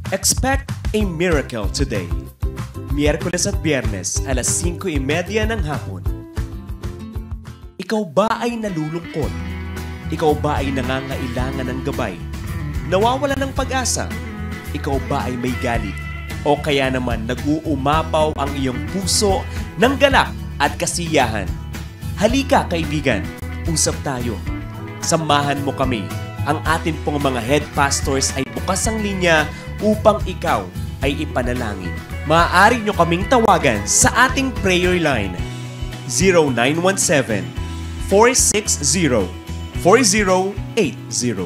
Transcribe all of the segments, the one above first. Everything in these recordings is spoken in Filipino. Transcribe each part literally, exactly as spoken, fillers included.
Expect a miracle today. Miyerkules at Biyernes, alas singko trenta ng hapon. Ikaw ba ay nalulungkot? Ikaw ba ay nangangailangan ng gabay? Nawawala ng pag-asa? Ikaw ba ay may galit? O kaya naman nag-uumapaw ang iyong puso ng galak at kasiyahan? Halika kaibigan, usap tayo. Samahan mo kami. Ang atin pong mga head pastors ay bukas ang linya upang ikaw ay ipanalangin. Maaari nyo kaming tawagan sa ating prayer line zero nine one seven, four six zero, four zero eight zero.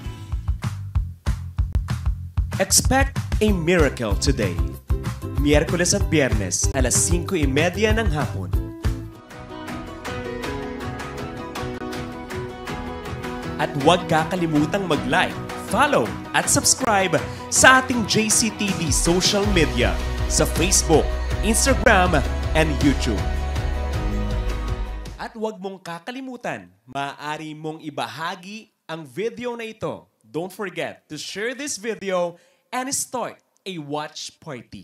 Expect a miracle today. Miyerkules at Biyernes, alas singko trenta ng hapon. At huwag kakalimutang mag-like, follow at subscribe sa ating J C T V social media sa Facebook, Instagram, and YouTube. At huwag mong kakalimutan, maaari mong ibahagi ang video na ito. Don't forget to share this video and start a watch party.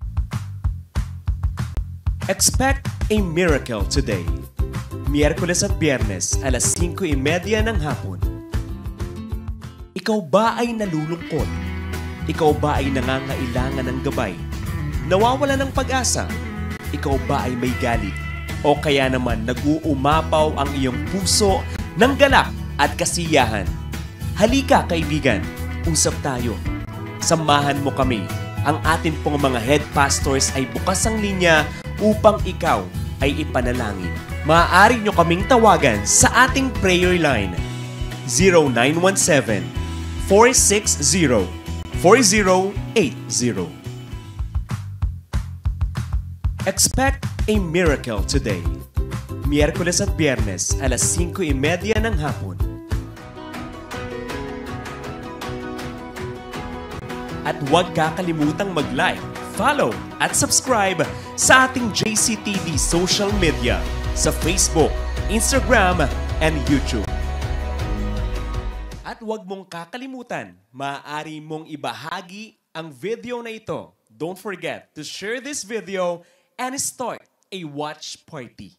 Expect a miracle today. Miyerkules at Biyernes, alas singko trenta ng hapon. Ikaw ba ay nalulungkot? Ikaw ba ay nangangailangan ng gabay? Nawawala ng pag-asa? Ikaw ba ay may galit? O kaya naman nag-uumapaw ang iyong puso ng galak at kasiyahan? Halika kaibigan, usap tayo. Samahan mo kami. Ang atin pong mga head pastors ay bukas ang linya upang ikaw ay ipanalangin. Maaari nyo kaming tawagan sa ating prayer line zero nine one seven, four six zero, four zero eight zero. Expect a miracle today. Miyerkules at Biyernes, alas singko trenta ng hapon. At huwag kakalimutang mag-like, follow at subscribe sa ating J C T V social media sa Facebook, Instagram, and YouTube. At huwag mong kakalimutan, maaari mong ibahagi ang video na ito. Don't forget to share this video and start a watch party.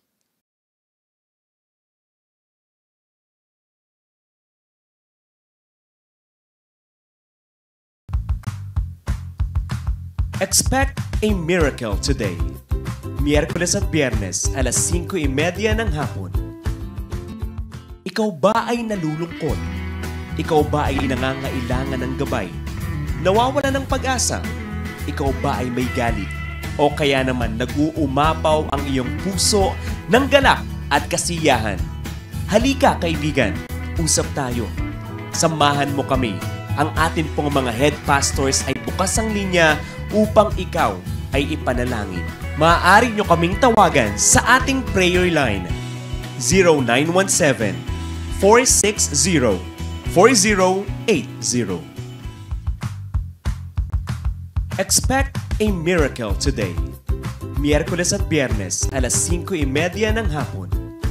Expect a miracle today. Miyerkules at Biyernes, alas singko trenta ng hapon. Ikaw ba ay nalulungkot? Ikaw ba ay nangangailangan ng gabay? Nawawala ng pag-asa? Ikaw ba ay may galit? O kaya naman nag-uumapaw ang iyong puso ng galak at kasiyahan? Halika kaibigan, usap tayo. Samahan mo kami. Ang atin pong mga head pastors ay bukas ang linya upang ikaw ay ipanalangin. Maaari nyo kaming tawagan sa ating prayer line zero nine one seven, four six zero, four zero eight zero. Expect a miracle today. Miyerkules at Biyernes, alas singko trenta ng hapon.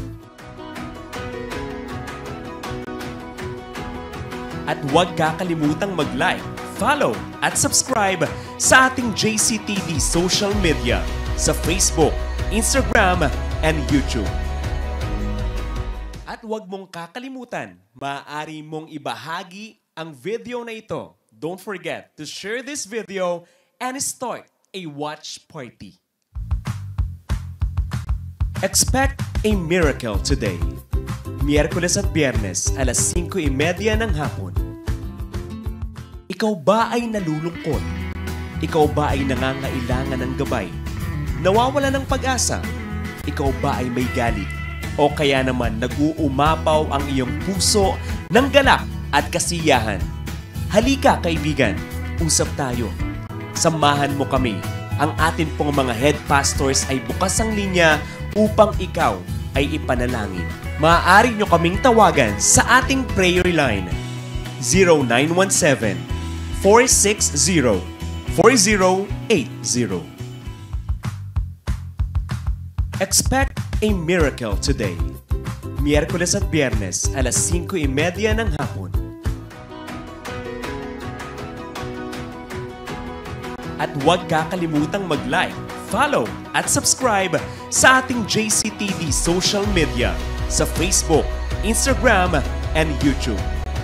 At huwag kakalimutang mag-like, follow at subscribe sa ating J C T V social media sa Facebook, Instagram, and YouTube. At huwag mong kakalimutan, maaari mong ibahagi ang video na ito. Don't forget to share this video and start a watch party. Expect a miracle today. Miyerkules at Biyernes, alas singko trenta ng hapon. Ikaw ba ay nalulungkot? Ikaw ba ay nangangailangan ng gabay? Nawawala ng pag-asa? Ikaw ba ay may galit? O kaya naman nag-uumapaw ang iyong puso ng galak at kasiyahan? Halika kaibigan, usap tayo. Samahan mo kami. Ang atin pong mga head pastors ay bukas ang linya upang ikaw ay ipanalangin. Maaari nyo kaming tawagan sa ating prayer line zero nine one seven, four six zero, four zero eight zero. Expect a miracle today. Miyerkules at Biyernes, alas singko trenta ng hapon. At huwag kakalimutang mag-like, follow at subscribe sa ating J C T V social media sa Facebook, Instagram, and YouTube.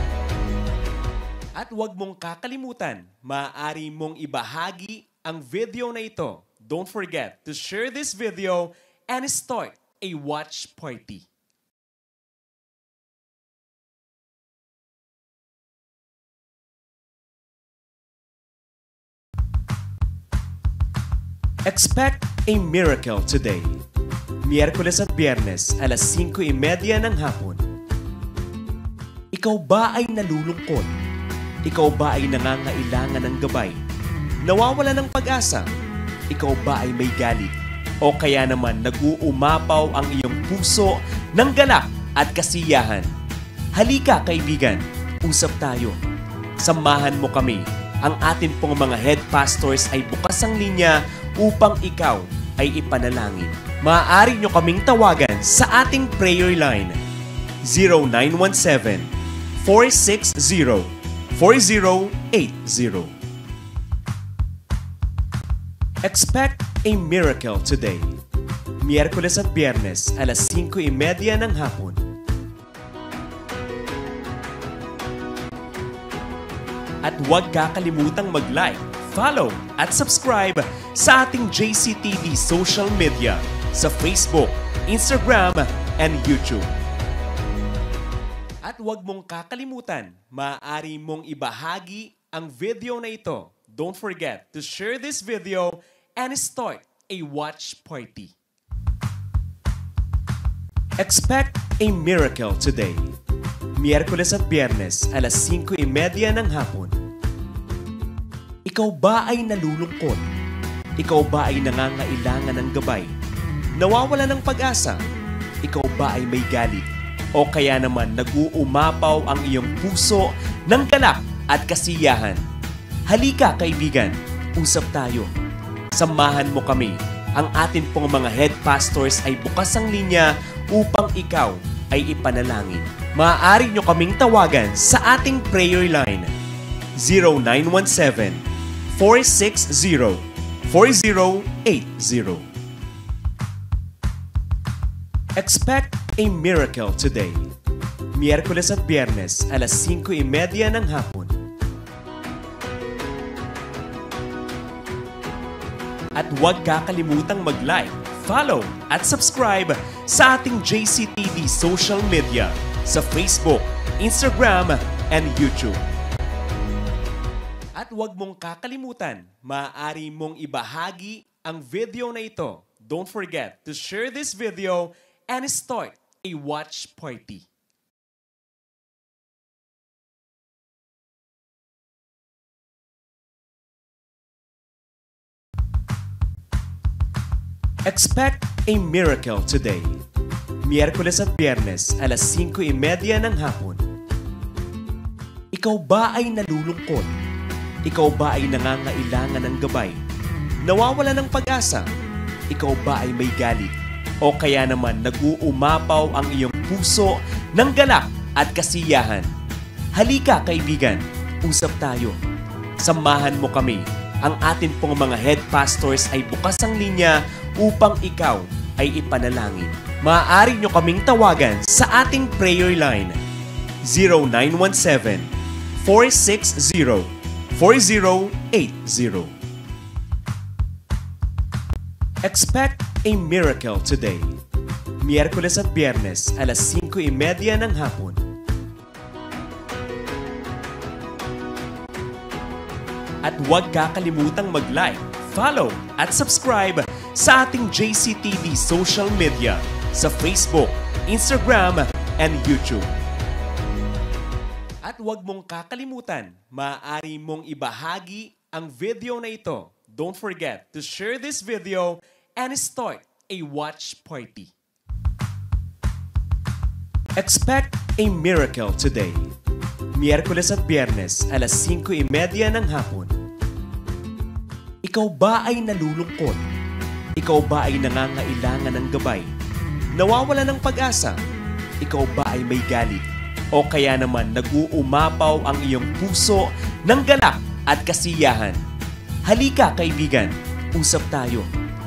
At huwag mong kakalimutan, maaari mong ibahagi ang video na ito. Don't forget to share this video and start a watch party. Expect a miracle today. Miyerkules at Biyernes, alas singko y media ng hapon. Ikaw ba ay nalulungkot? Ikaw ba ay nangangailangan ng gabay? Nawawala ng pag-asa? Ikaw ba ay may galit? O kaya naman nag-uumapaw ang iyong puso ng galak at kasiyahan? Halika kaibigan, usap tayo. Samahan mo kami. Ang atin pong mga head pastors ay bukas ang linya upang ikaw ay ipanalangin. Maaari nyo kaming tawagan sa ating prayer line zero nine one seven, four six zero, four zero eight zero. Expect a miracle today. Miyerkules at Biyernes, alas singko y media ng hapon. At huwag kakalimutang mag-like, follow at subscribe sa ating J C T V social media sa Facebook, Instagram, and YouTube. At huwag mong kakalimutan, maaari mong ibahagi ang video na ito. Don't forget to share this video and start a watch party. Expect a miracle today. Miyerkules at Biyernes, alas singko y media ng hapon. Ikaw ba ay nalulungkot? Ikaw ba ay nangangailangan ng gabay? Nawawala ng pag-asa? Ikaw ba ay may galit? O kaya naman nag-uumapaw ang iyong puso ng galak at kasiyahan? Halika kaibigan, usap tayo. Samahan mo kami. Ang atin pong mga head pastors ay bukas ang linya upang ikaw ay ipanalangin. Maaari nyo kaming tawagan sa ating prayer line zero nine one seven, four six zero, four zero eight zero. Expect a miracle today. Miyerkules at Biyernes, alas singko y media ng hapon. At huwag kakalimutang mag-like, follow at subscribe sa ating J C T V social media sa Facebook, Instagram, and YouTube. At huwag mong kakalimutan, maaari mong ibahagi ang video na ito. Don't forget to share this video and start a watch party. Expect a miracle today. Miyerkules at Biyernes, alas singko y media ng hapon. Ikaw ba ay nalulungkot? Ikaw ba ay nangangailangan ng gabay? Nawawala ng pag-asa? Ikaw ba ay may galit? O kaya naman nag-uumapaw ang iyong puso ng galak at kasiyahan? Halika kaibigan, usap tayo. Samahan mo kami. Ang atin pong mga head pastors ay bukas ang linya upang ikaw ay ipanalangin. Maaari nyo kaming tawagan sa ating prayer line zero nine one seven, four six zero, four zero eight zero. Expect a miracle today. Miyerkules at Biyernes, alas singko y media ng hapon. At huwag kakalimutang mag-like, follow at subscribe sa ating J C T V social media sa Facebook, Instagram, and YouTube. At huwag mong kakalimutan, maaari mong ibahagi ang video na ito. Don't forget to share this video and start a watch party. Expect a miracle today. Miyerkules at Biyernes, alas singko y media ng hapon. Ikaw ba ay nalulungkot? Ikaw ba ay nangangailangan ng gabay? Nawawala ng pag-asa? Ikaw ba ay may galit? O kaya naman nag-uumapaw ang iyong puso ng galak at kasiyahan? Halika kaibigan, usap tayo.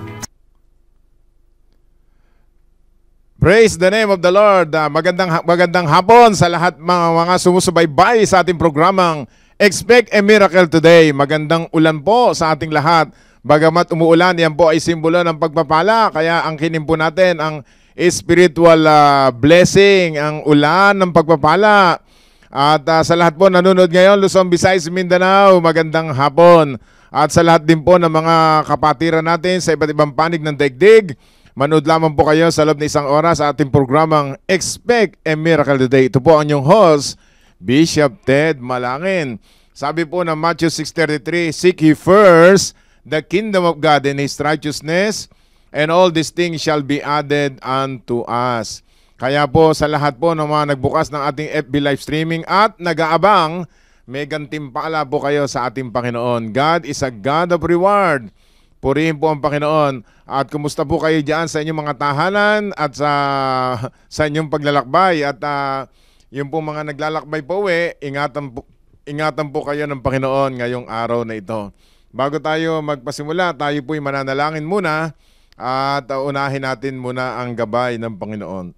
Praise the name of the Lord. Uh, magandang magandang hapon sa lahat mga mga sumusubaybay sa ating programang Expect a Miracle Today. Magandang ulan po sa ating lahat. Bagamat umuulan, yan po ay simbolo ng pagpapala. Kaya ang kinim po natin ang spiritual uh, blessing, ang ulan ng pagpapala. At uh, sa lahat po nanonood ngayon, Luzon, Visayas, Mindanao, magandang hapon. At sa lahat din po ng mga kapatiran natin sa iba't ibang panig ng daigdig, manood lamang po kayo sa loob ng isang oras sa ating programang Expect a Miracle Today. Ito po ang inyong host, Bishop Ted Malangen. Sabi po ng Matthew six thirty-three, seek ye first the kingdom of God and His righteousness, and all these things shall be added unto us. Kaya po sa lahat po ng mga nagbukas ng ating F B live streaming at nag-aabang, may gantimpala po kayo sa ating Panginoon. God is a God of reward. Purihin po ang Panginoon. At kumusta po kayo dyan sa inyong mga tahanan at sa, sa inyong paglalakbay. At uh, yung po mga naglalakbay po uwi, ingatan po, ingatan po kayo ng Panginoon ngayong araw na ito. Bago tayo magpasimula, tayo po'y mananalangin muna at uh, unahin natin muna ang gabay ng Panginoon.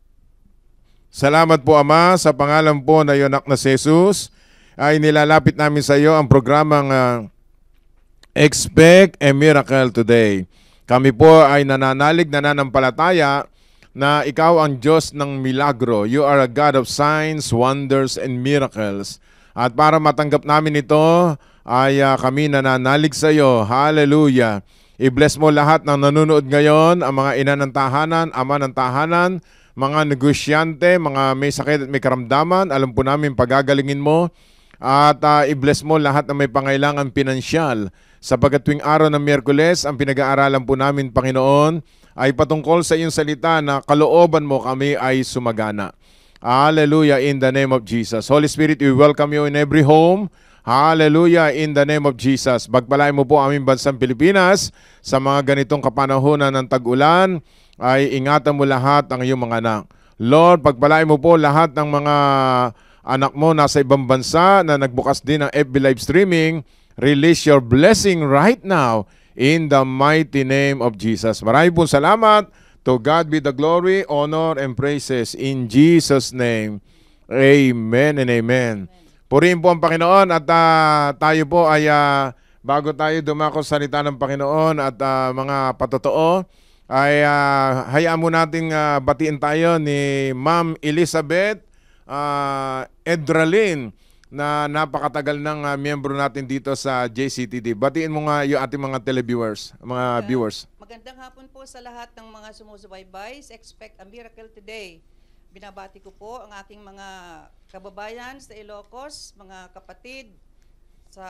Salamat po Ama, sa pangalan po na iyong anak na si Jesus, ay nilalapit namin sa iyo ang programang uh, Expect a Miracle Today. Kami po ay nananalig, nananampalataya na ikaw ang Diyos ng milagro. You are a God of signs, wonders, and miracles. At para matanggap namin ito, ay uh, kami nananalig sa iyo. Hallelujah. I-bless mo lahat ng nanonood ngayon, ang mga ina ng tahanan, ama ng tahanan, mga negosyante, mga may sakit at may karamdaman. Alam po namin pagagalingin mo. At uh, i-bless mo lahat na may pangailangan pinansyal. Sapagat tuwing araw ng Miyerkules, ang pinag-aaralan po namin, Panginoon, ay patungkol sa iyong salita na kalooban mo kami ay sumagana. Hallelujah, in the name of Jesus. Holy Spirit, we welcome you in every home. Hallelujah, in the name of Jesus. Bagpalain mo po aming bansang Pilipinas sa mga ganitong kapanahonan ng tag-ulan, ay ingatan mo lahat ang iyong mga anak. Lord, pagpalain mo po lahat ng mga anak mo nasa ibang bansa na nagbukas din ng F B live streaming. Release your blessing right now in the mighty name of Jesus. Maraming pong salamat. To God be the glory, honor, and praises in Jesus' name. Amen and amen. Purihin po ang Panginoon at uh, tayo po ay uh, bago tayo dumako sa salita ng Panginoon at uh, mga patotoo, ay uh, hayaan mo nating uh, batiin tayo ni Ma'am Elizabeth uh, Edralin, na napakatagal ng uh, miyembro natin dito sa J C T D. Batiin mo nga yung ating mga televiewers, mga uh, viewers. Magandang hapon po sa lahat ng mga sumusubaybay. Expect a Miracle Today. Binabati ko po ang aking mga kababayan sa Ilocos, mga kapatid sa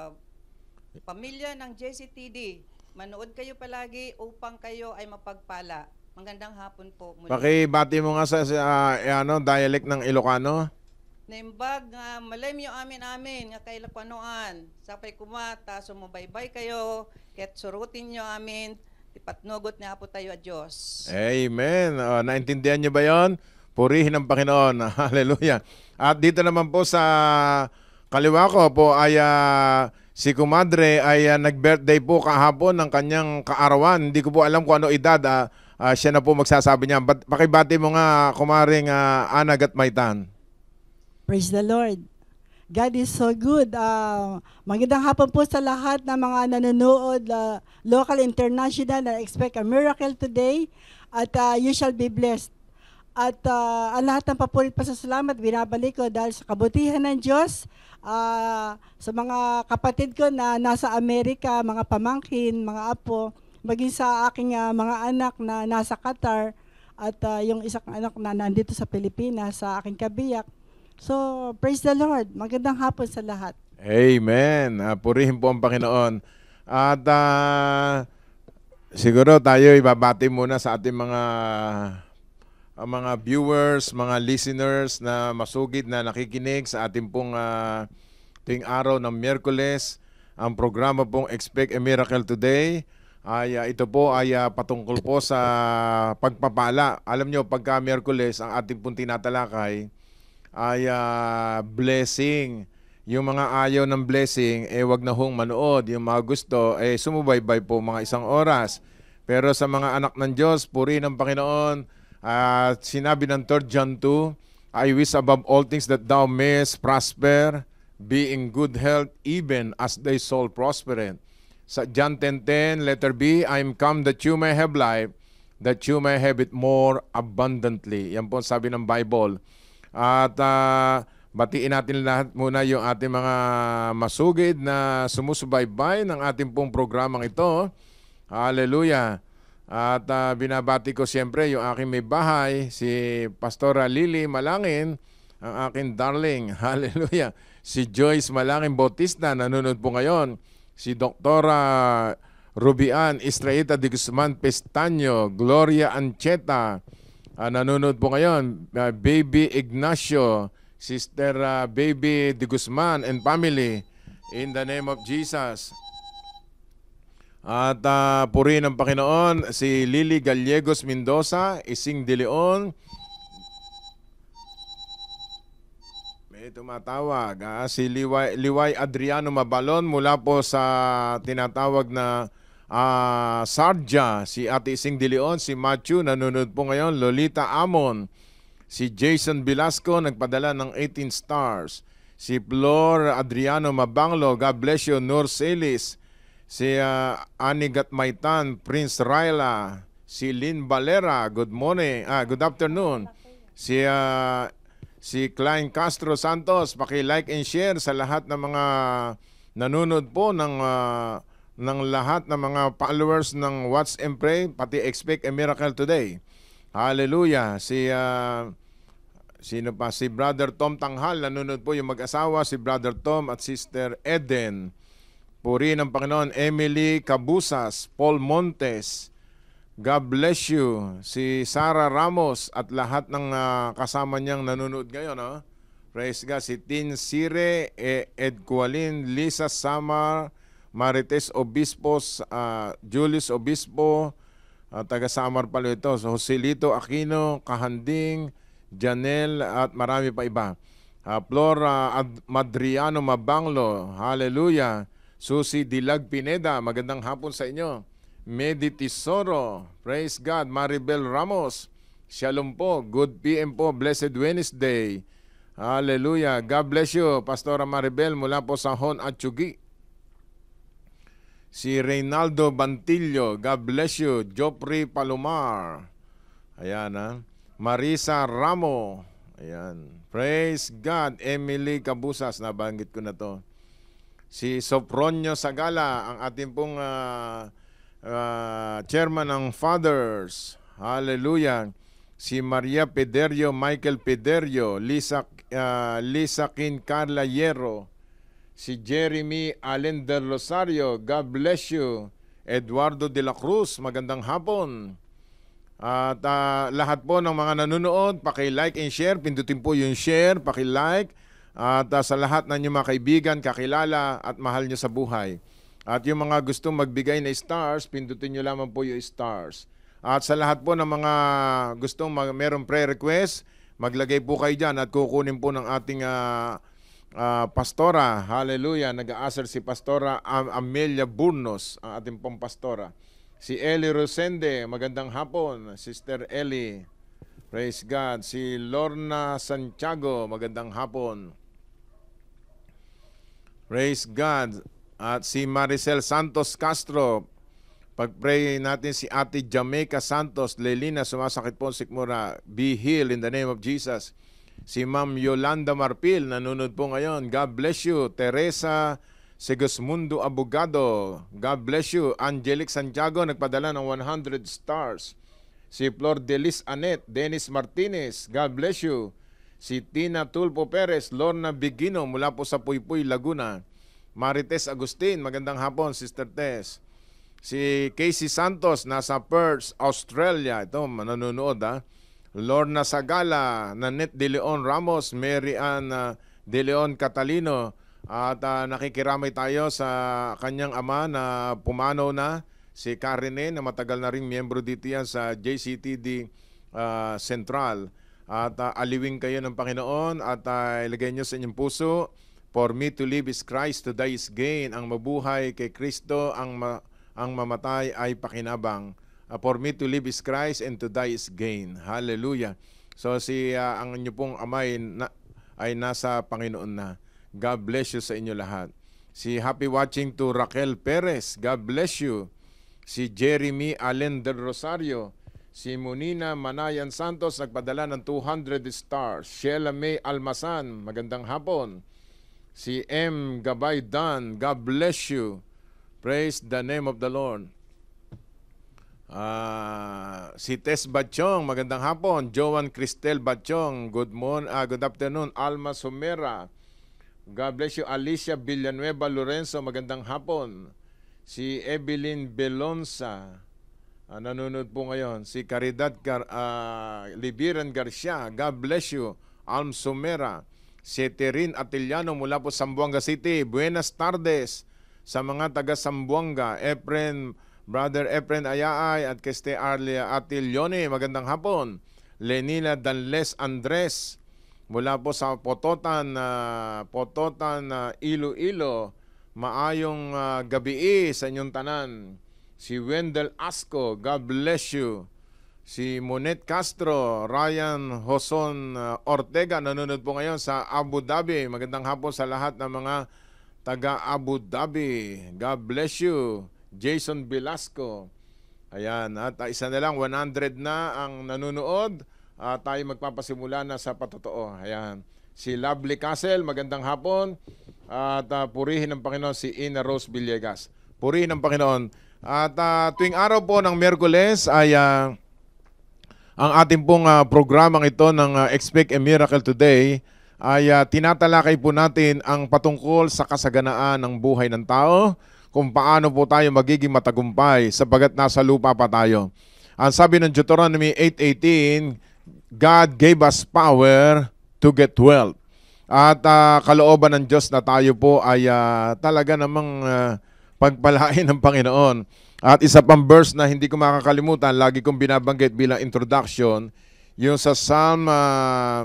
pamilya ng J C T D. Manood kayo palagi upang kayo ay mapagpala. Magandang hapon po muli. Pakibati mo nga sa, sa uh, ano, dialect ng Ilocano. Naimbag nga uh, malayam yung amin-amin nga kaila panoan. Sapay kumata, sumubaybay kayo, ket surutin nyo amin, tipatnugot niya po tayo a Diyos. Amen. Uh, naintindihan nyo ba yon? Purihin ang Panginoon. Hallelujah. At dito naman po sa kaliwa ko po ay uh, si Kumadre ay uh, nag-birthday po kahapon ng kanyang kaarawan. Hindi ko po alam kung ano edad. Uh, uh, siya na po magsasabi niya. But, pakibati mo nga, Kumaring uh, Ana Gatmaytan. Praise the Lord. God is so good. Uh, magandang hapon po sa lahat ng mga nanonood, uh, local, international, na expect a miracle today. At uh, you shall be blessed. At uh, ang lahat ng papurit pa sa salamat, binabalik ko dahil sa kabutihan ng Diyos, uh, sa mga kapatid ko na nasa Amerika, mga pamangkin, mga apo, maging sa aking uh, mga anak na nasa Qatar, at uh, yung isang anak na nandito sa Pilipinas, sa aking kabiyak. So, praise the Lord. Magandang hapon sa lahat. Amen. Uh, purihin po ang Panginoon. At uh, siguro tayo ibabati muna sa ating mga uh, mga viewers, mga listeners na masugid na nakikinig sa ating pong uh, tuwing araw ng Miyerkules. Ang programa pong Expect a Miracle Today ay uh, ito po ay uh, patungkol po sa pagpapala. Alam nyo, pagka Miyerkules, ang ating pong tinatalakay ay uh, blessing. Yung mga ayaw ng blessing, eh wag na hong manood. Yung mga gusto, eh sumubaybay po mga isang oras. Pero sa mga anak ng Diyos, puri ng Panginoon, at sinabi ng third John two, I wish above all things that thou mayest prosper, be in good health, even as thy soul prospereth. Sa John ten ten, letter B, I am come that you may have life, that you may have it more abundantly. Yan po sabi ng Bible. At uh, batiin natin lahat muna yung ating mga masugid na sumusubaybay ng ating pong programang ito. Hallelujah. At uh, binabati ko siyempre yung aking may bahay, si Pastora Lily Malangen, ang aking darling. Hallelujah. Si Joyce Malangen Bautista, nanonood po ngayon. Si Doktora Rubian Estraita de Guzman Pestaño, Gloria Ancheta, uh, nanonood po ngayon. Uh, Baby Ignacio, Sister uh, Baby de Guzman and family, in the name of Jesus. At uh, puri ng Panginoon, si Lily Gallegos Mendoza, Ising de Leon. May tumatawag. Ah, si Liway, Liway Adriano Mabalon mula po sa tinatawag na uh, Sarja. Si Ate Ising de Leon, si Matthew, nanonood po ngayon. Lolita Amon. Si Jason Velasco, nagpadala ng eighteen stars. Si Flor Adriano Mabanglo, God bless you. Nur Celis. Si uh, Anigat Maitan, Prince Raila, si Lynn Valera, good morning, ah, good afternoon. Si uh, si Klein Castro Santos, paki-like and share sa lahat ng mga nanonood po ng uh, ng lahat ng mga followers ng Watch and Pray, pati Expect a Miracle Today. Hallelujah. Si uh, sino pa? Si Brother Tom Tanghal, nanonood po yung mag-asawa, si Brother Tom at Sister Eden. Puri ng Panginoon, Emily Cabusas, Paul Montes, God bless you. Si Sarah Ramos at lahat ng uh, kasama niyang nanonood ngayon. No? Praise God. Si Tin Sire, e Ed Kualin, Lisa Samar, Marites Obispo, uh, Julius Obispo, uh, taga Samar pala ito. So, Joselito Aquino, Kahanding, Janelle at marami pa iba. Uh, Flora Ad Madriano Mabanglo, hallelujah. Susi Dilag Pineda, magandang hapon sa inyo. Medi Tisoro, praise God. Maribel Ramos, shalom po. Good P M po, blessed Wednesday. Hallelujah. God bless you, Pastora Maribel mula po sa Hon at Chugi. Si Reynaldo Bantillo, God bless you. Joffrey Palomar. Ayan ha. Marisa Ramo. Ayan. Praise God. Emily Cabusas, nabanggit ko na to. Si Sopronio Sagala, ang ating pong uh, uh, chairman ng Fathers. Hallelujah. Si Maria Pederio, Michael Pederio, Lisa, uh, Lisa Kin Carla Hierro, si Jeremy Allen del Rosario, God bless you. Eduardo de la Cruz, magandang hapon. At uh, lahat po ng mga nanonood, paki-like and share. Pindutin po yung share, paki-like. At uh, sa lahat ng inyong mga kaibigan, kakilala at mahal nyo sa buhay. At yung mga gustong magbigay na stars, pindutin nyo lamang po yung stars. At sa lahat po ng mga gustong mag merong prayer request, maglagay po kayo dyan at kukunin po ng ating uh, uh, pastora. Hallelujah, nag-aasar si Pastora Am Amelia Burnos, ang ating pong pastora. Si Eli Rosende, magandang hapon. Sister Eli, praise God. Si Lorna Santiago, magandang hapon. Praise God. At si Maricel Santos Castro, pag-pray natin si Ate Jamaica Santos, Lelina, sumasakit po sikmura, be healed in the name of Jesus. Si Ma'am Yolanda Marpil, nanonood po ngayon, God bless you. Teresa Segismundo Abogado, God bless you. Angelic Santiago, nagpadala ng one hundred stars. Si Flor Delis Anet, Dennis Martinez, God bless you. Si Tina Tulpo Perez, Lorna Bigino mula po sa Puypuy, Laguna. Marites Agustin, magandang hapon, Sister Tess. Si Casey Santos, nasa Perth, Australia. Ito, nanonood ha. Lorna Sagala, Nanette De Leon Ramos, Mary Ann uh, De Leon Catalino. At uh, nakikiramay tayo sa kanyang ama na pumanaw na, si Karine, na matagal na rin miyembro dito yan sa J C T D uh, Central. At uh, aliwing kayo ng Panginoon at uh, ilagay nyo sa inyong puso For me to live is Christ, to die is gain. Ang mabuhay kay Kristo, ang, ma ang mamatay ay pakinabang. Uh, for me to live is Christ and to die is gain. Hallelujah. So si uh, ang inyo pong amay na, ay nasa Panginoon na. God bless you sa inyo lahat. Si happy watching to Raquel Perez. God bless you. Si Jeremy Allen del Rosario. Si Munina Manayan Santos nagpadala ng two hundred stars. Sheila May Almasan, magandang hapon. Si M. Gabay Dan, God bless you. Praise the name of the Lord. Uh, si Tess Batchong, magandang hapon. Joan Cristel Batchong, good morning, uh, good afternoon. Alma Sumera, God bless you. Alicia Villanueva Lorenzo, magandang hapon. Si Evelyn Belonza, uh, nanonood po ngayon. Si Caridad Gar, uh, Libiran Garcia, God bless you. Alm Sumera. Si Terin Atiliano mula po Zamboanga City, buenas tardes sa mga taga Zamboanga. Efren, Brother Efren Ayaay at Keste Arlia Atilione, magandang hapon. Lenina Danles Andres mula po sa Pototan, uh, Pototan, uh, Iloilo, maayong uh, gabi sa inyong tanan. Si Wendell Asco, God bless you. Si Monet Castro, Ryan Hoson uh, Ortega, nanonood po ngayon sa Abu Dhabi. Magandang hapon sa lahat ng mga taga Abu Dhabi. God bless you. Jason Velasco. Ayan, at uh, isa na lang, one hundred na ang nanonood. Uh, tayo magpapasimula na sa patotoo. Ayan. Si Lovely Castle, magandang hapon. At uh, purihin ng Panginoon si Ina Rose Villegas. Purihin ng Panginoon. At uh, tuwing araw po ng Miyerkules ay uh, ang ating pong uh, programang ito ng uh, Expect a Miracle Today ay uh, tinatalakay po natin ang patungkol sa kasaganaan ng buhay ng tao, kung paano po tayo magiging matagumpay sapagat nasa lupa pa tayo. Ang sabi ng Deuteronomy eight eighteen, God gave us power to get wealth. At uh, kalooban ng Diyos na tayo po ay uh, talaga namang uh, pagpalain ng Panginoon. At isa pang verse na hindi ko makakalimutan, lagi kong binabanggit bilang introduction, yung sa Psalm uh,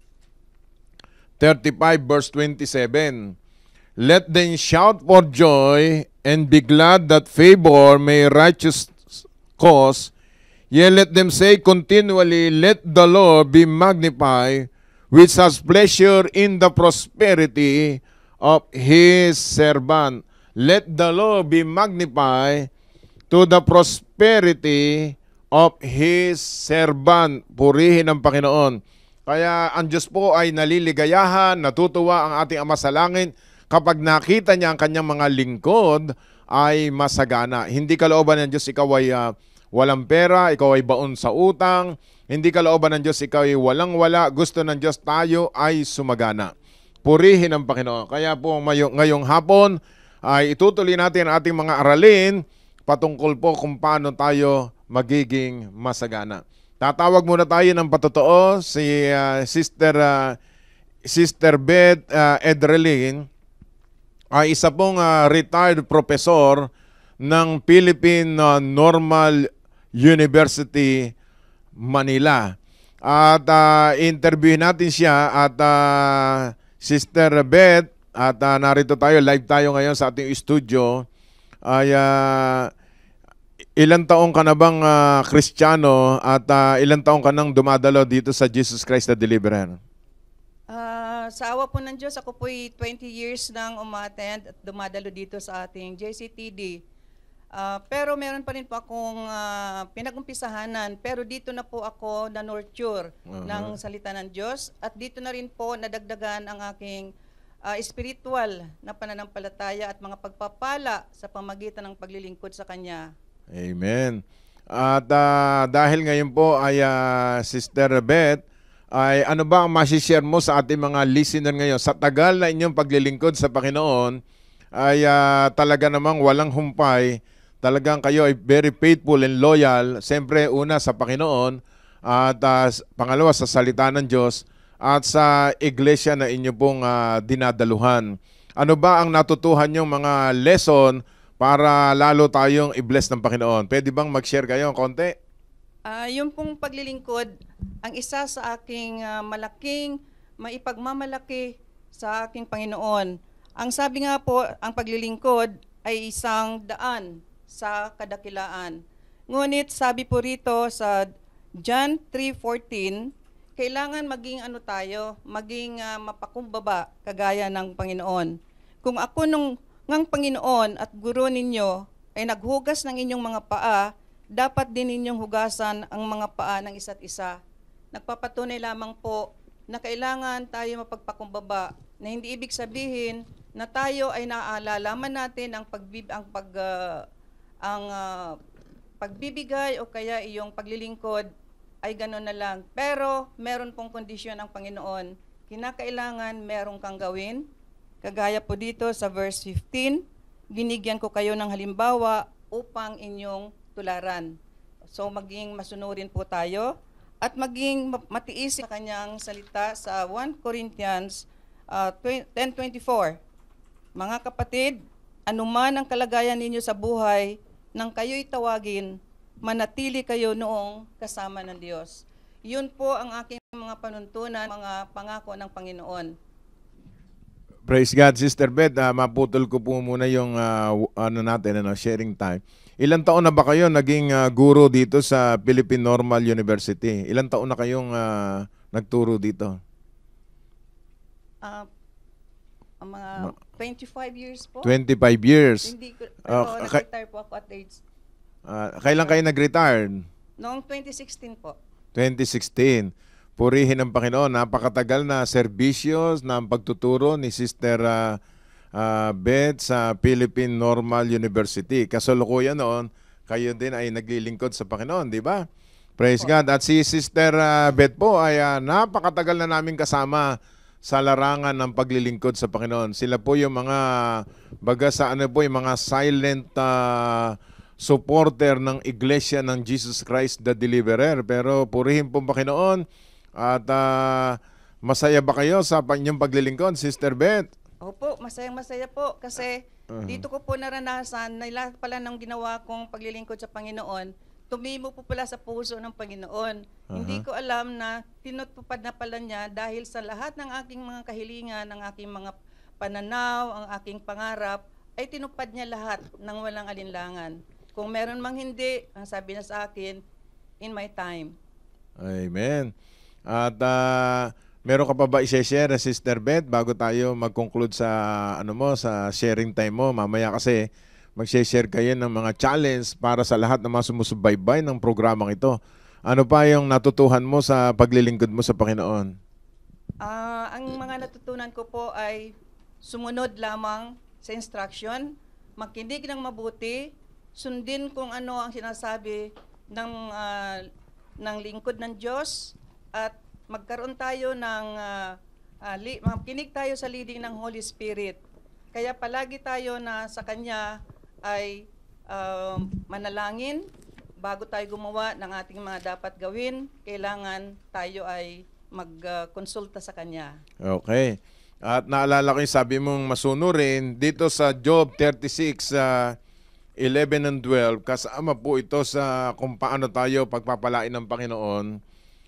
thirty-five verse twenty-seven. Let them shout for joy and be glad that favor may righteous cause. Yea, let them say continually, let the Lord be magnified, which has pleasure in the prosperity of His servant. Let the Lord be magnified to the prosperity of His servant. Purihin ng Panginoon. Kaya ang Diyos po ay naliligayahan, natutuwa ang ating Ama sa langit kapag nakita niya ang kanyang mga lingkod ay masagana. Hindi kalooban ng Diyos ikaw ay uh, walang pera, ikaw ay baon sa utang. Hindi kalooban ng Diyos ikaw ay walang-wala. Gusto ng Diyos tayo ay sumagana. Purihin ng Panginoon. Kaya po ngayong, ngayong hapon ay itutuloy natin ang ating mga aralin patungkol po kung paano tayo magiging masagana. Tatawag muna tayo ng patotoo si uh, Sister uh, Sister Beth uh, Edrelin, ay isa pong uh, retired professor ng Philippine uh, Normal University, Manila. At uh, interviewin natin siya at uh, Sister Beth, at uh, narito tayo, live tayo ngayon sa ating studio. Ay uh, ilang taong ka na bang uh, Kristiyano at uh, ilang taong ka nang dumadalo dito sa Jesus Christ the Deliverer? Uh, sa awa po ng Diyos, ako po'y twenty years nang umattend at dumadalo dito sa ating J C T D. Uh, pero meron pa rin po akong uh, pinag-umpisahanan. Pero dito na po ako na nurture uh-huh. ng salita ng Diyos. At dito na rin po nadagdagan ang aking uh, spiritual na pananampalataya at mga pagpapala sa pamagitan ng paglilingkod sa Kanya. Amen. At uh, dahil ngayon po ay uh, Sister Beth, ay ano ba ang masishare mo sa ating mga listener ngayon? Sa tagal na inyong paglilingkod sa Panginoon, ay uh, talaga namang walang humpay. Talagang kayo ay very faithful and loyal. Siyempre, una sa Panginoon, at uh, pangalawa sa salita ng Diyos, at sa iglesia na inyo pong uh, dinadaluhan. Ano ba ang natutuhan yung mga lesson para lalo tayong i-bless ng Panginoon? Pwede bang mag-share kayo konti? Uh, yung pong paglilingkod, ang isa sa aking uh, malaking maipagmamalaki sa aking Panginoon. Ang sabi nga po, ang paglilingkod ay isang daan sa kadakilaan. Ngunit sabi po rito sa John three fourteen, kailangan maging ano tayo, maging uh, mapakumbaba kagaya ng Panginoon. Kung ako nung ngang Panginoon at guro ninyo ay naghugas ng inyong mga paa, dapat din ninyong hugasan ang mga paa ng isa't isa. Nagpapatunay lamang po na kailangan tayo mapagpakumbaba, na hindi ibig sabihin na tayo ay naalalaman natin ang pagbib ang pag uh, ang uh, pagbibigay o kaya iyong paglilingkod ay gano'n na lang. Pero meron pong kondisyon ang Panginoon. Kinakailangan meron kang gawin. Kagaya po dito sa verse fifteen, binigyan ko kayo ng halimbawa upang inyong tularan. So maging masunurin po tayo at maging matiis sa kanyang salita sa First Corinthians uh, ten twenty-four. Mga kapatid, anuman ang kalagayan ninyo sa buhay, nang kayo'y tawagin, manatili kayo noong kasama ng Diyos. Yun po ang aking mga panuntunan, mga pangako ng Panginoon. Praise God, Sister Beth. Uh, maputol ko po muna yung uh, ano natin, ano, sharing time. Ilang taon na ba kayo naging uh, guro dito sa Philippine Normal University? Ilang taon na kayong uh, nagturo dito? Uh, mga twenty-five years po. twenty-five years. Hindi ko, Uh, pero nag-retire po ako at age. Uh, kailan kayo nag-retire? Noong twenty sixteen po. twenty sixteen. Purihin ang Panginoon. Napakatagal na serbisyos ng pagtuturo ni Sister uh, uh, Beth sa Philippine Normal University. Kasalukuyan noon, kayo din ay naglilingkod sa Panginoon, di ba? Praise po. God. At si Sister uh, Beth po ay uh, napakatagal na namin kasama sa larangan ng paglilingkod sa Panginoon. Sila po yung mga, baga sa ano po, yung mga silent uh, supporter ng Iglesia ng Jesus Christ the Deliverer. Pero purihin po Panginoon. At uh, masaya ba kayo sa inyong paglilingkod, Sister Beth? Opo, masayang masaya po kasi Uh-huh. dito ko po naranasan na lahat pala ng ginawa kong paglilingkod sa Panginoon, tumimo po pala sa puso ng Panginoon. Uh-huh. Hindi ko alam na tinutupad na pala niya dahil sa lahat ng aking mga kahilingan, ng aking mga pananaw, ang aking pangarap, ay tinupad niya lahat ng walang alinlangan. Kung meron mang hindi, ang sabi niya sa akin, in my time. Amen. At uh, meron ka pa ba i-share, Sister Beth, bago tayo mag-conclude sa ano mo, sa sharing time mo? Mamaya kasi mag-share kayo ng mga challenge para sa lahat ng mga sumusubaybay ng programang ito. Ano pa yung natutuhan mo sa paglilingkod mo sa Panginoon? Uh, ang mga natutunan ko po ay sumunod lamang sa instruction, makinig ng mabuti, sundin kung ano ang sinasabi ng, uh, ng lingkod ng Diyos, at magkaroon tayo ng, uh, uh, li- makinig tayo sa leading ng Holy Spirit. Kaya palagi tayo na sa Kanya ay uh, manalangin bago tayo gumawa ng ating mga dapat gawin. Kailangan tayo ay magkonsulta uh, sa Kanya. Okay. At naalala ko yung sabi mong masunurin dito sa Job thirty-six, uh, eleven and twelve. Kasama po ito sa kung paano tayo pagpapalain ng Panginoon.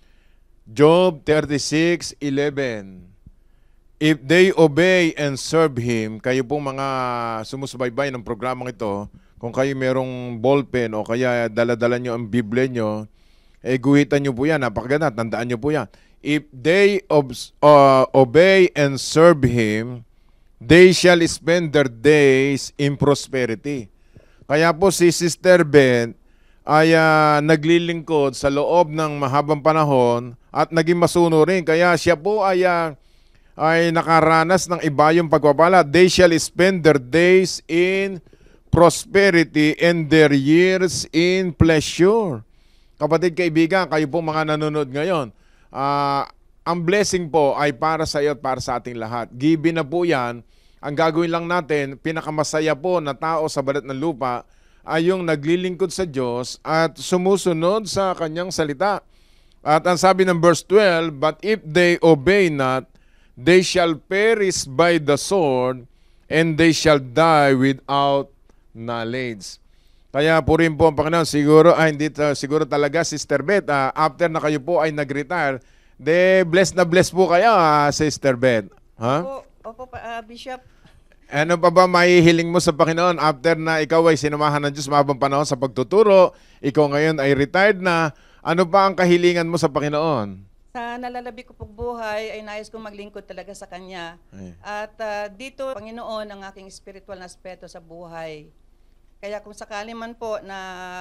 Job thirty-six eleven. If they obey and serve Him, kayo pong mga sumusubaybay ng programang ito, kung kayo merong ballpen o kaya dala-dala nyo ang Biblia nyo, eh guhitan nyo po yan. Napakaganda, tandaan nyo po yan. If they obs, uh, obey and serve Him, they shall spend their days in prosperity. Kaya po si Sister Beth ay uh, naglilingkod sa loob ng mahabang panahon at naging masunurin. Kaya siya po ay, uh, ay nakaranas ng iba yung pagpapala. They shall spend their days in prosperity and their years in pleasure. Kapatid, kaibigan, kayo po mga nanonood ngayon, uh, ang blessing po ay para sa iyo at para sa ating lahat. Given na po yan. Ang gagawin lang natin, pinakamasaya po na tao sa balat ng lupa ay yung naglilingkod sa Diyos at sumusunod sa Kanyang salita. At ang sabi ng verse twelve, but if they obey not, they shall perish by the sword, and they shall die without knowledge. Kaya po rin po ang Panginoon, siguro, ay hindi, uh, siguro talaga, Sister Beth, uh, after na kayo po ay nag-retire, de bless na bless po kayo, uh, Sister Beth. Ha? Po, Opo, pa, ah, Bishop. Ano pa ba mahihiling mo sa Panginoon after na ikaw ay sinamahan ng Diyos mahabang panahon sa pagtuturo, ikaw ngayon ay retired na, ano pa ang kahilingan mo sa Panginoon? Sa nalalabi ko pong buhay ay nais kong maglingkod talaga sa Kanya. Ay. At ah, dito, Panginoon, ang aking spiritual na aspeto sa buhay. Kaya kung sakali man po na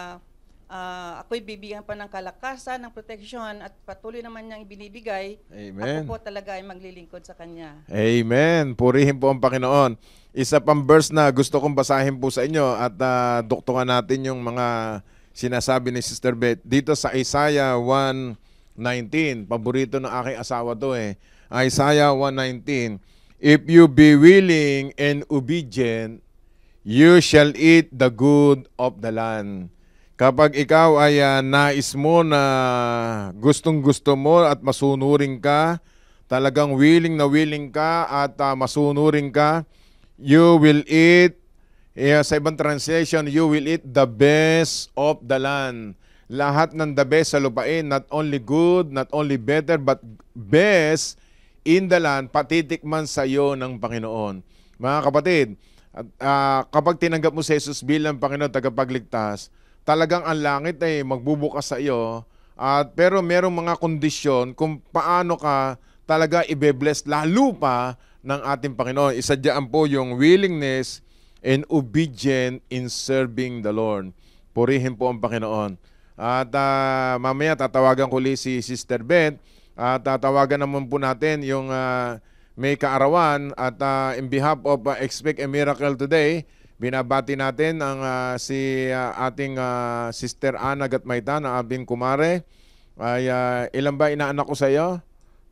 ah, ako'y bibigyan pa ng kalakasan, ng proteksyon at patuloy naman niyang ibinibigay, Amen. ako po talaga ay maglilingkod sa Kanya. Amen. Purihin po ang Panginoon. Isa pang verse na gusto kong basahin po sa inyo at uh, duktungan natin yung mga sinasabi ni Sister Beth. Dito sa Isaiah one nineteen, paborito ng aking asawa to eh. Isaiah one nineteen, if you be willing and obedient, you shall eat the good of the land. Kapag ikaw ay uh, nais mo na gustong-gusto mo at masunurin ka, talagang willing na willing ka at uh, masunurin ka, you will eat, eh, sa ibang translation, you will eat the best of the land. Lahat ng the best sa lupain, not only good, not only better, but best in the land, patitikman sa iyo ng Panginoon. Mga kapatid, at, uh, kapag tinanggap mo si Jesus bilang Panginoon tagapagligtas, talagang ang langit ay magbubukas sa iyo. At pero merong mga kondisyon kung paano ka talaga ibe-bless lalo pa ng ating Panginoon. Isa diyan po yung willingness and obedient in serving the Lord. Purihin po ang Panginoon. At uh, mamaya tatawagan ko ulit si Sister Beth at tatawagan naman po natin yung uh, may kaarawan at uh, in behalf of uh, Expect a Miracle Today, binabati natin ang uh, si uh, ating uh, Sister Ana Gatmaytan, ang ating kumare. Ay, uh, ilan ba inaanak ko sa iyo?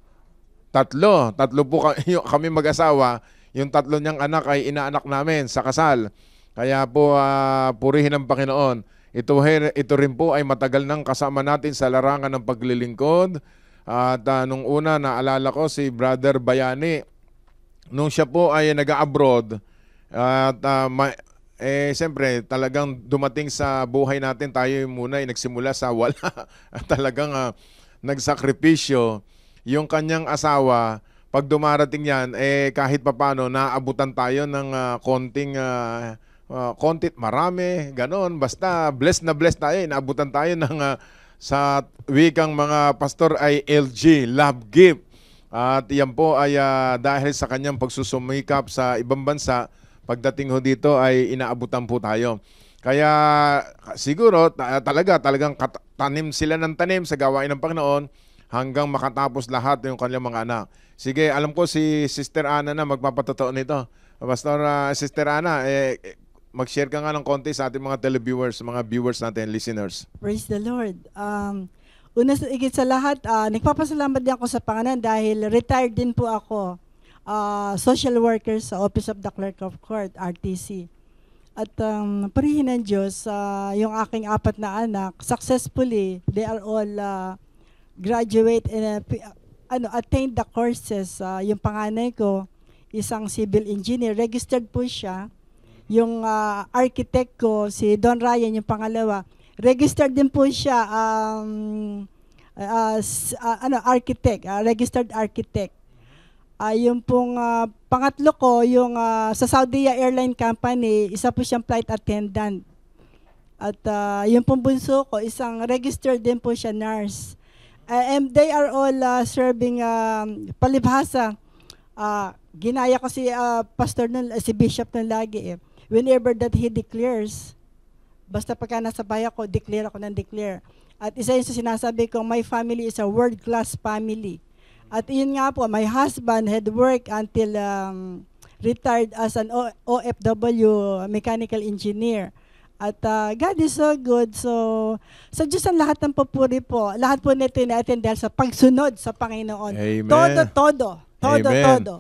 Tatlo. Tatlo po kami mag-asawa. Yung tatlo niyang anak ay inaanak namin sa kasal. Kaya po uh, purihin ang Panginoon. Ito, ito rin po ay matagal nang kasama natin sa larangan ng paglilingkod. At uh, nung una naalala ko si Brother Bayani. Nung siya po ay nag-abroad. At uh, ma eh siyempre talagang dumating sa buhay natin, tayo muna ay nagsimula sa wala. At talagang uh, nagsakripisyo. Yung kanyang asawa, pag dumarating yan, eh kahit papano, naabutan tayo ng uh, konting, uh, uh, kontit marami, ganon. Basta blessed na blessed tayo, naabutan tayo ng, uh, sa wikang mga pastor ay L G, love gift. At yan po ay uh, dahil sa kanyang pagsusumikap sa ibang bansa, pagdating ho dito ay inaabutan po tayo. Kaya siguro ta talaga, talagang tanim sila ng tanim sa gawain ng Panginoon, hanggang makatapos lahat yung kanilang mga anak. Sige, alam ko si Sister Ana na magpapatotoo nito. Pastor uh, Sister Ana, eh, mag-share ka nga ng konti sa ating mga televiewers, mga viewers natin, listeners. Praise the Lord. Um, una sa igit sa lahat, uh, nagpapasalamat din ako sa Panginoon dahil retired din po ako. Uh, social worker sa Office of the Clerk of Court, R T C. At um, parihin ng Diyos, uh, yung aking apat na anak, successfully, they are all uh, graduate and uh, ano, attained the courses. Uh, yung panganay ko, isang civil engineer, registered po siya. Yung uh, architect ko, si Don Ryan, yung pangalawa, registered din po siya, um, uh, uh, ano, architect, uh, registered architect. Uh, yung pong uh, pangatlo ko, yung uh, sa Saudi Airline Company, isa po siyang flight attendant. At uh, yung pong bunso ko, isang registered din po siya nurse. Uh, and they are all uh, serving um, palibhasa. Uh, ginaya ko si uh, pastor nun, uh, si bishop nun lagi eh. Whenever that he declares, basta pagka nasa bahay ako, declare ako ng declare. At isa yun sa sinasabi ko, my family is a world-class family. At yun nga po, my husband had worked until um, retired as an O F W mechanical engineer. At uh, God is so good. So, sa Diyos ang lahat ng papuri po. Lahat po nito natin dahil sa pagsunod sa Panginoon. Amen. Todo, todo. Todo, Amen. todo.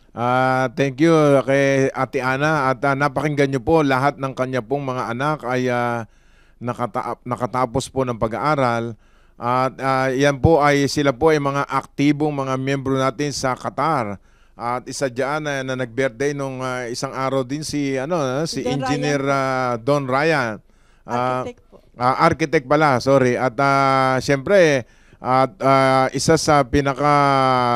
Uh, thank you kay Ate Ana. At uh, napakinggan niyo po, lahat ng kanya pong mga anak ay uh, nakata nakatapos po ng pag-aaral. At uh, yan po ay sila po ay mga aktibong mga miyembro natin sa Qatar. At isa diyan na, na nag-birthday nung uh, isang araw din si ano si, si Don Engineer Ryan. Uh, Don Ryan. Uh, Architect po. Uh, architect pala, sorry. At uh, siyempre at uh, isa sa pinaka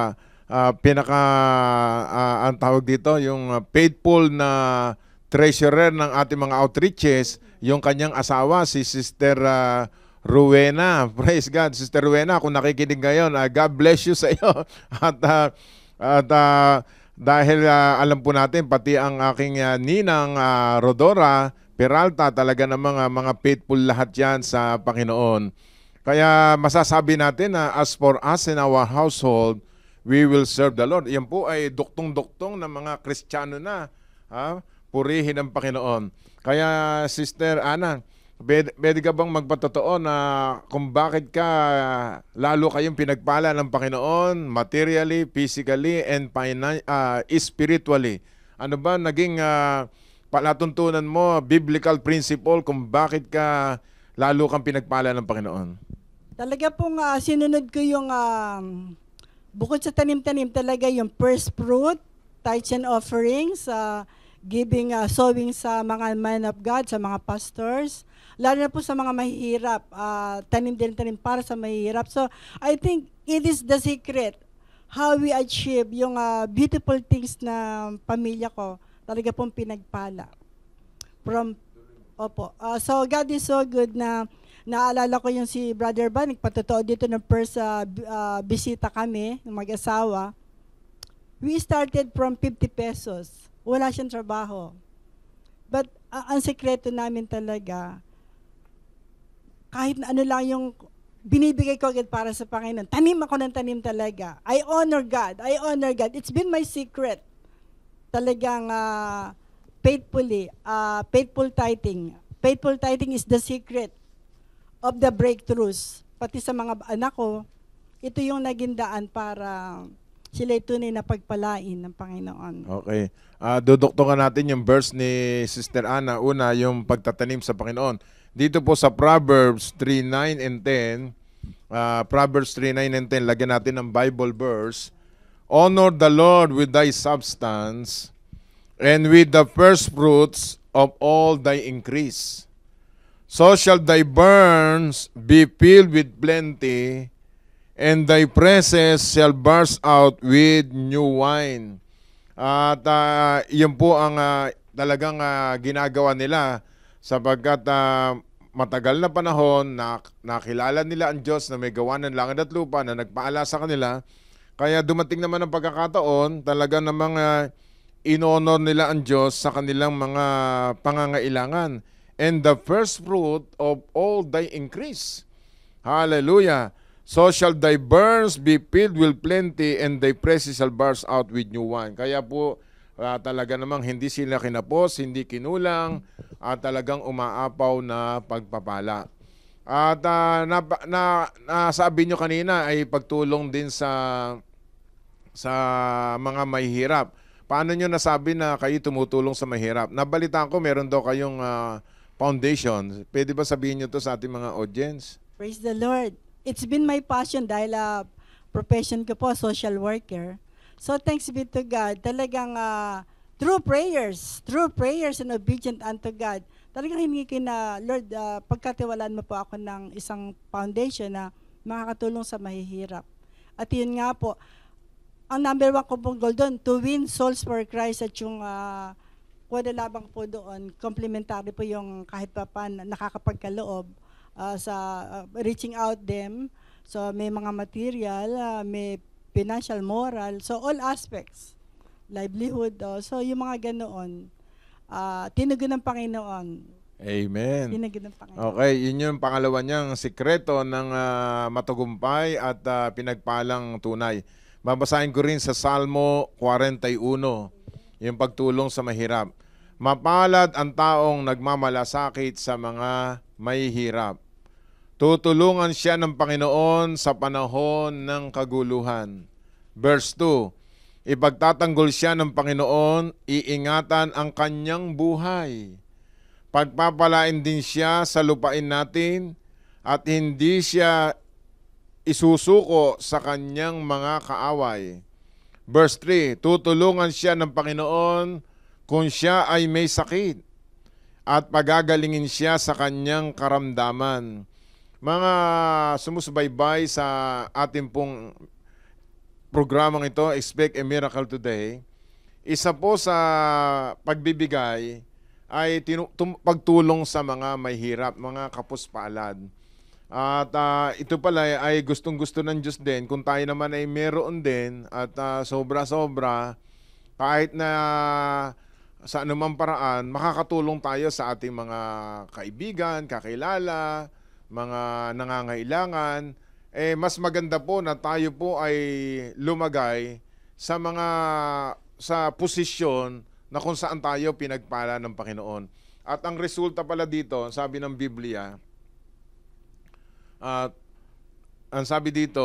ah, pinaka, ah, ang tawag dito, yung ah, faithful na treasurer ng ating mga outreaches, yung kanyang asawa, si Sister ah, Rowena. Praise God. Sister Rowena, kung nakikinig ngayon, ah, God bless you sa iyo. At, ah, at ah, dahil ah, alam po natin, pati ang aking ah, ninang ah, Rodora Peralta, talaga namang ah, mga faithful lahat yan sa Panginoon. Kaya masasabi natin na as for us in our household, we will serve the Lord. Yan po ay duktong-duktong ng mga Kristiyano na. Ha? Purihin ang Panginoon. Kaya Sister Ana, pwede, pwede ka bang magpatotoo na kung bakit ka lalo kayong pinagpala ng Panginoon materially, physically, and finan- uh, spiritually? Ano ba naging uh, palatuntunan mo, biblical principle kung bakit ka lalo kang pinagpala ng Panginoon? Talaga pong ah, sinunod ko yung um, bukod sa tanim-tanim talaga yung first fruit, tithes and offerings, uh, giving, uh, sowing sa mga men of God, sa mga pastors, lalo na po sa mga mahihirap, uh, tanim din tanim para sa mahihirap. So I think it is the secret how we achieve yung uh, beautiful things na pamilya ko. Talaga pong pinagpala. From, opo. Uh, so God is so good na naalala ko yung si Brother Ban, nagpatotoo dito ng first uh, uh, bisita kami, ng mag-asawa. We started from fifty pesos. Wala siyang trabaho. But uh, ang sekreto namin talaga, kahit na ano lang yung binibigay ko agad para sa Panginoon, tanim ako ng tanim talaga. I honor God. I honor God. It's been my secret. Talagang uh, faithfully, uh, faithful tithing. Faithful tithing is the secret of the breakthroughs. Pati sa mga anak ko, ito yung naging daan para sila'y tunay na pagpalain ng Panginoon. Okay. Uh, duduktungan natin yung verse ni Sister Ana. Una, yung pagtatanim sa Panginoon. Dito po sa Proverbs three nine and ten, uh, Proverbs three nine and ten, lagyan natin ng Bible verse. Honor the Lord with thy substance, and with the first fruits of all thy increase. So shall thy barns be filled with plenty, and thy presses shall burst out with new wine. At uh, yun po ang uh, talagang uh, ginagawa nila sapagkat uh, matagal na panahon na nakilala nila ang Diyos na may gawa ng langit at lupa na nagpaala sa kanila. Kaya dumating naman ang pagkakataon, talaga namang uh, inonor nila ang Diyos sa kanilang mga pangangailangan. And the first fruit of all thy increase. Hallelujah. So shall thy barns be filled with plenty, and thy presses shall burst out with new wine. Kaya po, uh, talaga namang hindi sila kinapos, hindi kinulang, at talagang umaapaw na pagpapala. At uh, na, na, nasabi nyo kanina ay pagtulong din sa sa mga mahihirap. Paano nyo nasabi na kayo tumutulong sa mahirap? Nabalitaan ko meron daw kayong uh, foundation. Pwede ba sabihin nyo to sa ating mga audience? Praise the Lord. It's been my passion dahil uh, profession ko po, social worker. So thanks be to God. Talagang uh, through prayers, through prayers and obedient unto God, talagang hiningi ko na, Lord, uh, pagkatiwalaan mo po ako ng isang foundation na makakatulong sa mahihirap. At yun nga po, ang number one ko pong goal doon, to win souls for Christ, at yung uh, kuwada labang po doon, complementary po yung kahit pa pa nakakapagkaloob uh, sa uh, reaching out them. So may mga material, uh, may financial, moral, so all aspects, livelihood. Uh, so yung mga ganoon, uh, tinugon ng Panginoon. Amen. Tinugon ng Panginoon. Okay, yun yung pangalawa niyang sikreto ng uh, matagumpay at uh, pinagpalang tunay. Babasahin ko rin sa Salmo forty-one, yung pagtulong sa mahirap. Mapalad ang taong nagmamalasakit sa mga mahihirap. Tutulungan siya ng Panginoon sa panahon ng kaguluhan. Verse two, ipagtatanggol siya ng Panginoon, iingatan ang kanyang buhay. Pagpapalain din siya sa lupain natin at hindi siya isusuko sa kanyang mga kaaway. Verse three, tutulungan siya ng Panginoon kung siya ay may sakit at pagagalingin siya sa kanyang karamdaman. Mga sumusubaybay sa ating pong programang ito, Expect a Miracle Today, isa po sa pagbibigay ay tinu- tum- pagtulong sa mga may hirap, mga kapuspalad. At ah, ito pala ay gustong-gusto ng Diyos din kung tayo naman ay meron din at ah, sobra-sobra kahit na sa anumang paraan makakatulong tayo sa ating mga kaibigan, kakilala, mga nangangailangan. Eh mas maganda po na tayo po ay lumagay sa mga sa posisyon na kung saan tayo pinagpala ng Panginoon. At ang resulta pala dito, sabi ng Biblia, at ang sabi dito,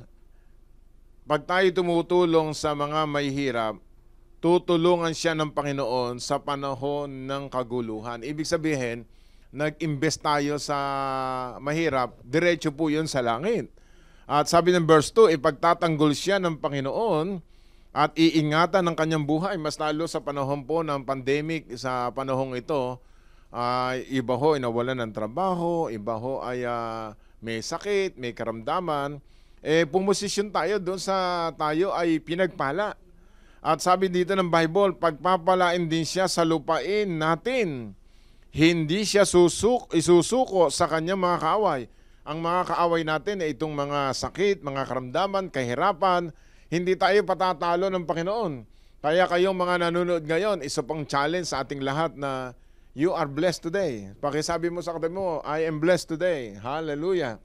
pag tayo tumutulong sa mga may hirap, tutulungan siya ng Panginoon sa panahon ng kaguluhan. Ibig sabihin, nag-invest tayo sa mahirap, diretso po yun sa langit. At sabi ng verse two, ipagtatanggol siya ng Panginoon at iingatan ng kanyang buhay. Mas lalo sa panahon po ng pandemic, sa panahong ito, uh, iba ho ay nawalan ng trabaho, iba ho ay uh, may sakit, may karamdaman. Eh, pumosisyon tayo doon sa tayo ay pinagpala. At sabi dito ng Bible, pagpapalain din siya sa lupain natin. Hindi siya susuk, isusuko sa kanyang mga kaaway. Ang mga kaaway natin ay itong mga sakit, mga karamdaman, kahirapan. Hindi tayo patatalo ng Panginoon. Kaya kayong mga nanonood ngayon, isa pang challenge sa ating lahat na you are blessed today. Pakisabi mo sa katabi mo, I am blessed today. Hallelujah.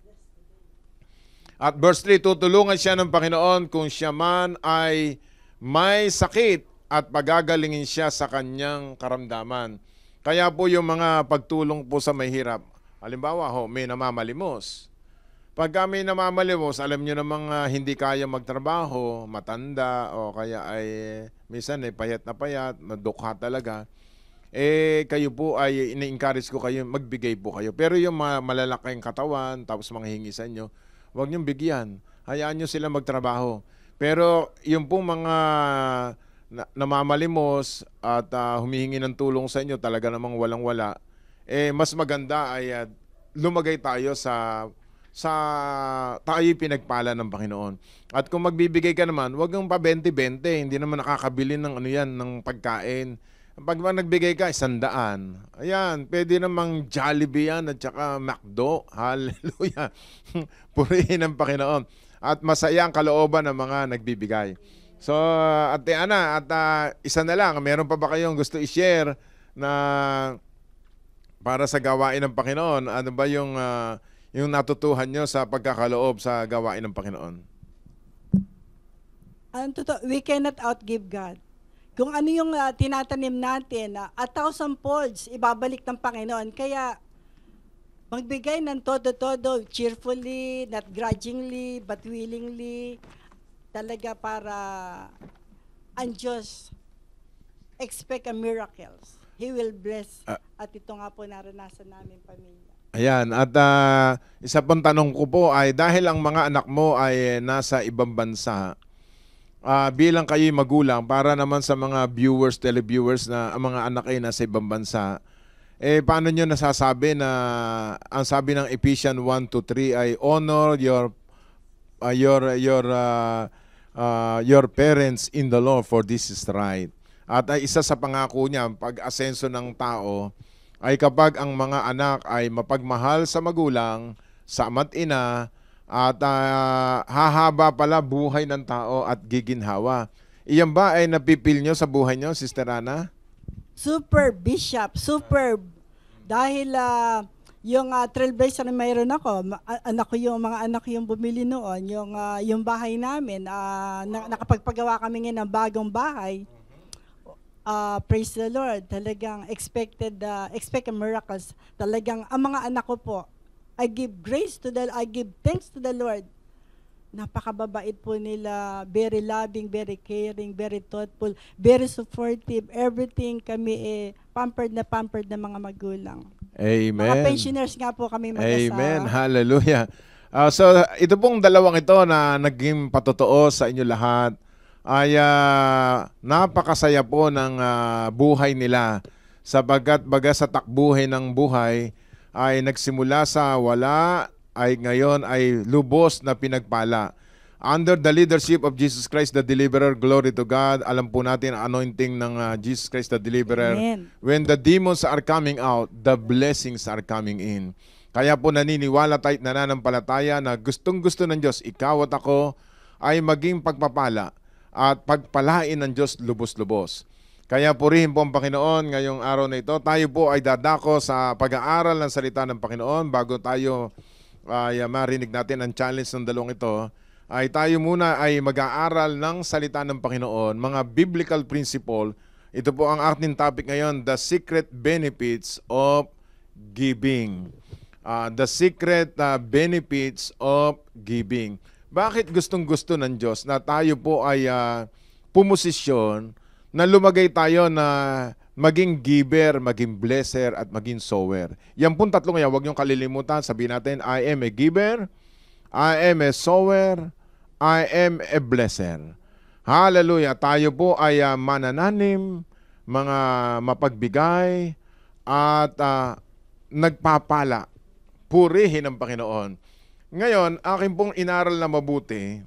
At verse three, tutulungan siya ng Panginoon kung siya man ay may sakit at pagagalingin siya sa kanyang karamdaman. Kaya po yung mga pagtulong po sa may hirap. Halimbawa, ho, may namamalimos. Pag may namamalimos, alam nyo namang uh, hindi kaya magtrabaho, matanda, o kaya ay minsan eh, payat na payat, madukha talaga. Eh, kayo po ay ina-encourage ko kayo, magbigay po kayo. Pero yung mga malalaking katawan, tapos mga hingi sa inyo, huwag niyong bigyan. Hayaan nyo sila magtrabaho. Pero yung po mga na, namamalimos at uh, humihingi ng tulong sa inyo, talaga namang walang-wala, eh mas maganda ay uh, lumagay tayo sa sa tayo pinagpala ng Panginoon. At kung magbibigay ka naman, huwag yung pa bente-bente, hindi naman nakakabili ng ano yan, ng pagkain. Pag nagbigay ka, isandaan. Ayan, pwede namang Jollibee yan at saka McDo. Hallelujah. Purihin ang Panginoon. At masaya ang kalooban ng mga nagbibigay. So, Ate Ana, at uh, isa na lang, meron pa ba kayong gusto i-share na para sa gawain ng Panginoon? Ano ba yung, uh, yung natutuhan nyo sa pagkakaloob sa gawain ng Panginoon? Ang totoo, we cannot outgive God. Kung ano yung uh, tinatanim natin, uh, a thousand folds, ibabalik ng Panginoon. Kaya, magbigay ng todo-todo, cheerfully, not grudgingly, but willingly, talaga para ang Diyos expect a miracles. He will bless. Uh, at ito nga po naranasan namin pamilya. Ayan, at uh, isa pang tanong ko po ay dahil ang mga anak mo ay nasa ibang bansa, Uh, bilang kayo magulang, para naman sa mga viewers, televiewers na ang mga anak ay nasa ibang bansa, eh paano nyo nasasabi na ang sabi ng Ephesians one to three ay honor your uh, your your uh, uh, your parents in the Lord, for this is right. At ay isa sa pangako niya, pag-asenso ng tao, ay kapag ang mga anak ay mapagmahal sa magulang, sa ama't ina, at uh, hahaba pala buhay ng tao at giginhawa. Iyan ba ay napipil nyo sa buhay nyo, Sister Ana? Super, Bishop, superb. Dahil uh, yung uh, trailblazer na mayroon ako, ma- anak ko yung mga anak ko yung bumili noon, yung, uh, yung bahay namin, uh, na- nakapagpagawa kami ngayon ng bagong bahay. Uh, praise the Lord. Talagang expected, uh, expect miracles. Talagang ang mga anak ko po, I give grace to the, I give thanks to the Lord. Napakababait po nila, very loving, very caring, very thoughtful, very supportive. Everything kami eh, pampered na pampered na mga magulang. Amen. Mga pensioners nga po kami mag-asawa. Amen. Hallelujah. Uh, so ito pong dalawang ito na naging patotoo sa inyo lahat ay uh, napakasaya po ng uh, buhay nila sapagkat baga sa takbuhay ng buhay ay nagsimula sa wala, ay ngayon ay lubos na pinagpala. under the leadership of Jesus Christ the Deliverer. Glory to God. Alam po natin ang anointing ng uh, Jesus Christ the Deliverer. Amen. When the demons are coming out, the blessings are coming in. Kaya po naniniwala tayo, nananampalataya na gustong-gusto ng Diyos, ikaw at ako ay maging pagpapala at pagpalain ng Diyos lubos-lubos. Kaya purihin po ang Panginoon ngayong araw na ito. Tayo po ay dadako sa pag-aaral ng salita ng Panginoon. Bago tayo ay uh, marinig natin ang challenge ng dalawang ito, ay tayo muna ay mag-aaral ng salita ng Panginoon, mga biblical principle. Ito po ang ating topic ngayon, the secret benefits of giving. Uh, the secret uh, benefits of giving. Bakit gustong-gusto ng Diyos na tayo po ay uh, pumosisyon na lumagay tayo na maging giver, maging blesser, at maging sower? Yan pong tatlong yan, huwag niyong kalilimutan. Sabihin natin, I am a giver, I am a sower, I am a blesser. Hallelujah. Tayo po ay uh, manananim, mga mapagbigay, at uh, nagpapala. Purihin ang Panginoon. Ngayon, akin pong inaral na mabuti,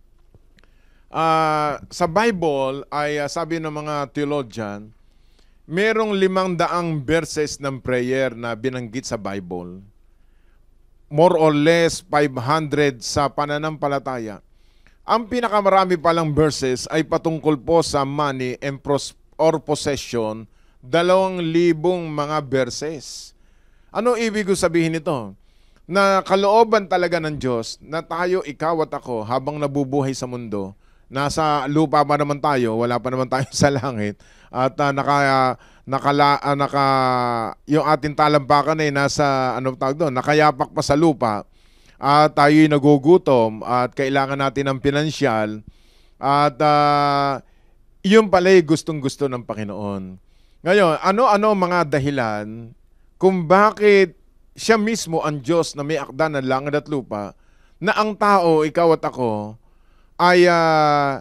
Uh, sa Bible ay uh, sabi ng mga theologian, merong limang daang verses ng prayer na binanggit sa Bible. More or less five hundred sa pananampalataya. Ang pinakamarami palang verses ay patungkol po sa money and pros or possession, dalawang libong mga verses. Ano ibig sabihin nito? Na kalooban talaga ng Diyos na tayo, ikaw at ako, habang nabubuhay sa mundo, nasa lupa pa naman tayo, wala pa naman tayo sa langit, at uh, naka, nakala, uh, naka, yung ating talampakan ay nasa, ano tawag doon, nakayapak pa sa lupa, at tayo'y nagugutom, at kailangan natin ng pinansyal, at uh, yun pala'y gustong-gusto ng Panginoon. Ngayon, ano-ano mga dahilan kung bakit siya mismo ang Diyos na may akda ng langit at lupa, na ang tao, ikaw at ako, ay uh,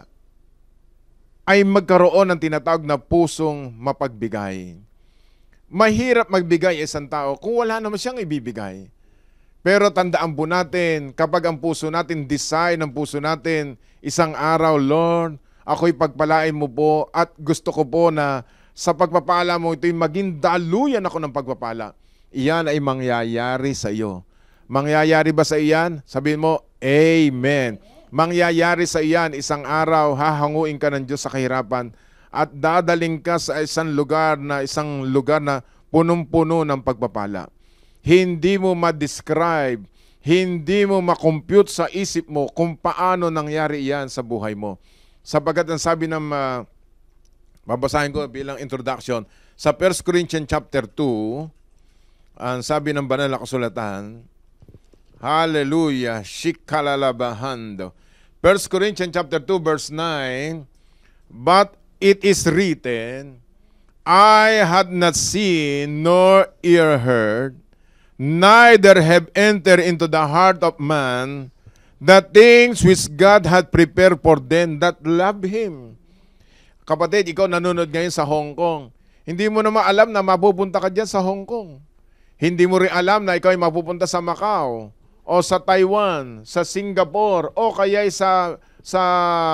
ay magkaroon ng tinatawag na pusong mapagbigay. Mahirap magbigay isang tao kung wala naman siyang ibibigay. Pero tandaan po natin, kapag ang puso natin, design ng puso natin, isang araw, Lord, ako'y pagpalain mo po at gusto ko po na sa pagpapala mo ito'y maging daluyan ako ng pagpapala. Iyan ay mangyayari sa iyo. Mangyayari ba sa iyan? Sabihin mo, Amen. Mangyayari sa iyan, isang araw, hahanguin ka ng Diyos sa kahirapan at dadaling ka sa isang lugar na isang lugar na punong-puno ng pagpapala. Hindi mo ma-describe, hindi mo ma-compute sa isip mo kung paano nangyari iyan sa buhay mo. Sapagkat ang sabi ng, uh, babasahin ko bilang introduction, sa First Corinthians chapter two, ang sabi ng banal na kasulatan, hallelujah, shikalalabahando. First Corinthians chapter two verse nine, but it is written, I had not seen nor ear heard, neither have entered into the heart of man the things which God had prepared for them that love Him. Kapatid, ikaw nanonood ngayon sa Hong Kong. Hindi mo naman alam na mapupunta ka dyan sa Hong Kong. Hindi mo rin alam na ikaw ay mapupunta sa Macau, o sa Taiwan, sa Singapore, o kaya sa sa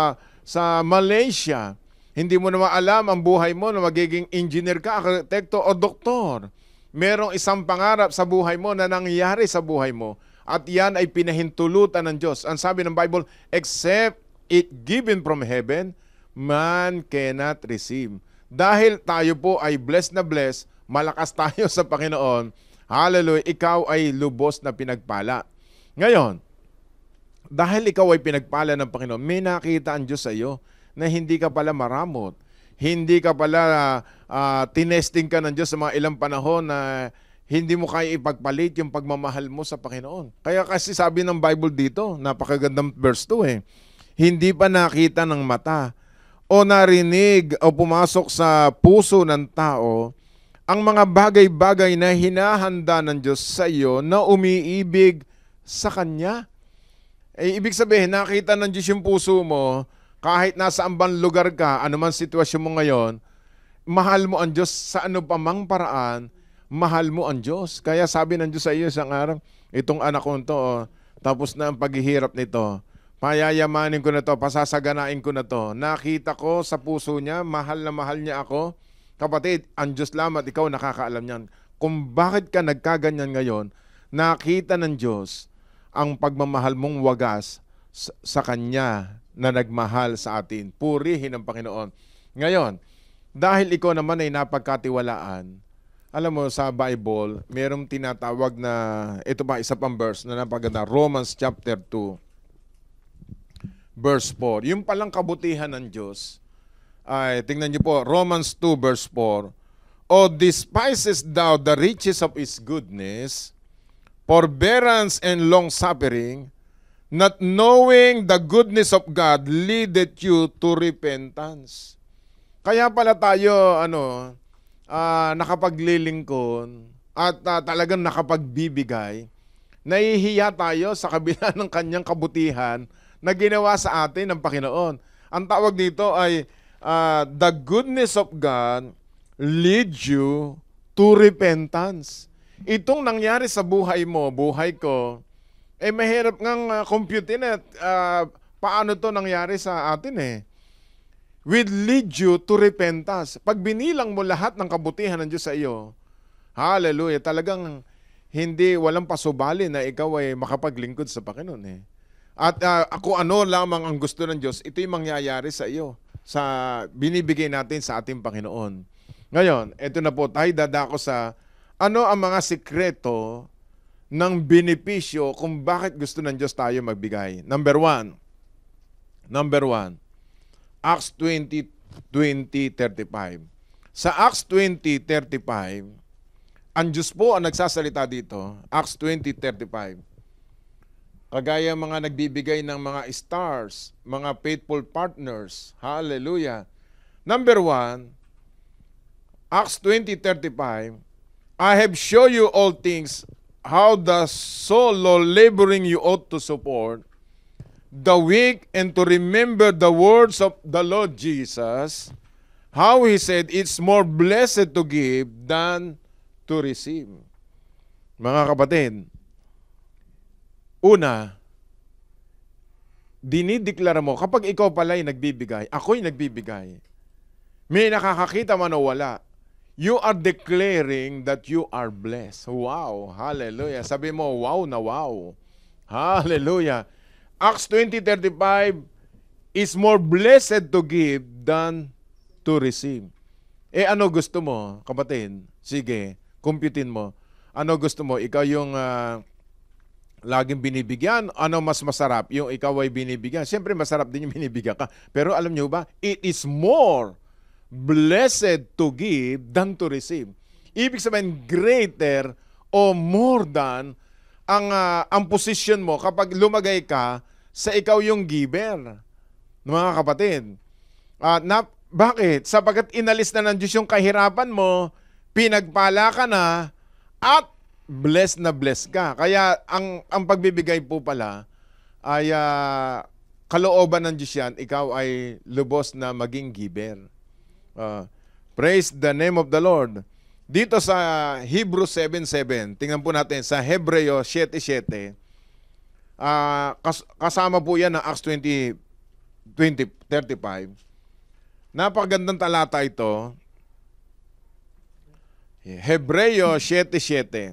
sa Malaysia. Hindi mo naman alam ang buhay mo na magiging engineer ka, arkitekto o doktor. Merong isang pangarap sa buhay mo na nangyari sa buhay mo, at yan ay pinahintulutan ng Diyos. Ang sabi ng Bible, except it given from heaven, man cannot receive. Dahil tayo po ay blessed na blessed, malakas tayo sa Panginoon, hallelujah, ikaw ay lubos na pinagpala. Ngayon, dahil ikaw ay pinagpala ng Panginoon, may nakita ang Diyos sa iyo na hindi ka pala maramot. Hindi ka pala uh, tinesting ka ng Diyos sa mga ilang panahon na hindi mo kaya ipagpalit yung pagmamahal mo sa Panginoon. Kaya kasi sabi ng Bible dito, napakagandang verse two eh, hindi pa nakita ng mata o narinig o pumasok sa puso ng tao ang mga bagay-bagay na hinahanda ng Diyos sa iyo na umiibig sa Kanya. Eh, ibig sabihin, nakita ng Diyos yung puso mo, kahit nasa ambang lugar ka, anuman sitwasyon mo ngayon, mahal mo ang Diyos sa ano pa mang paraan, mahal mo ang Diyos. Kaya sabi ng Diyos sa iyo isang araw, itong anak ko ito, oh, tapos na ang paghihirap nito, Payayamanin ko na to, pasasaganain ko na to. Nakita ko sa puso niya, mahal na mahal niya ako. Kapatid, ang Diyos lamang at ikaw nakakaalam niyan. Kung bakit ka nagkaganyan ngayon, nakita ng Diyos ang pagmamahal mong wagas sa, sa Kanya na nagmahal sa atin. Purihin ang Panginoon. Ngayon, dahil ikaw naman ay napagkatiwalaan, alam mo sa Bible, mayroong tinatawag na, ito pa isa pang verse na napaganda, Romans chapter two, verse four. Yung palang kabutihan ng Diyos, ay, tingnan niyo po, Romans two, verse four, O despisest thou the riches of His goodness, forbearance and long-suffering, not knowing the goodness of God leadeth you to repentance. Kaya pala tayo, ano, uh, nakapaglilingkod at uh, talagang nakapagbibigay, nahihiya tayo sa kabila ng kanyang kabutihan na ginawa sa atin ng Panginoon. Ang tawag dito ay uh, the goodness of God leads you to repentance. Itong nangyari sa buhay mo, buhay ko, eh mahirap ngang uh, computein at uh, paano to nangyari sa atin eh. Will lead you to repentance. Pag binilang mo lahat ng kabutihan ng Diyos sa iyo, hallelujah, talagang hindi, walang pasubali na ikaw ay makapaglingkod sa Panginoon eh. At uh, ako ano lamang ang gusto ng Diyos, ito yung mangyayari sa iyo, sa binibigay natin sa ating Panginoon. Ngayon, ito na po, tayo dadako sa ano ang mga sikreto ng benepisyo kung bakit gusto ng Diyos tayo magbigay. Number one, number one, Acts twenty, twenty, thirty-five. Sa Acts twenty, thirty-five, ang Diyos po ang nagsasalita dito, Acts twenty, thirty-five. Kagaya mga nagbibigay ng mga stars, mga faithful partners. Hallelujah. Number one, Acts twenty, thirty-five, I have shown you all things, how the solo laboring you ought to support, the weak, and to remember the words of the Lord Jesus, how He said, it's more blessed to give than to receive. Mga kapatid, una, dinideklara mo, kapag ikaw pala'y nagbibigay, ako'y nagbibigay, may nakakakita man o wala, you are declaring that you are blessed. Wow, hallelujah. Sabi mo, wow na wow. Hallelujah. Acts twenty, thirty-five is more blessed to give than to receive. Eh ano gusto mo, kapatid? Sige, kumputin mo. Ano gusto mo? Ikaw yung uh, laging binibigyan? Ano mas masarap? Yung ikaw ay binibigyan? Siyempre masarap din yung binibigyan ka. Pero alam nyo ba? It is more blessed to give than to receive. Ibig sabihin, greater o more than ang, uh, ang position mo kapag lumagay ka sa ikaw yung giver. Mga kapatid. Uh, na, bakit? Sapagkat inalis na ng Diyos yung kahirapan mo, pinagpala ka na, at blessed na blessed ka. Kaya ang, ang pagbibigay po pala ay uh, kalooban ng Diyos yan, ikaw ay lubos na maging giver. Uh, praise the name of the Lord. Dito sa Hebrews seven seven, tingnan po natin sa Hebreo seven seven, uh, kas kasama po yan ng Acts twenty, twenty, thirty-five. Napakagandang talata ito. Hebreo seven seven.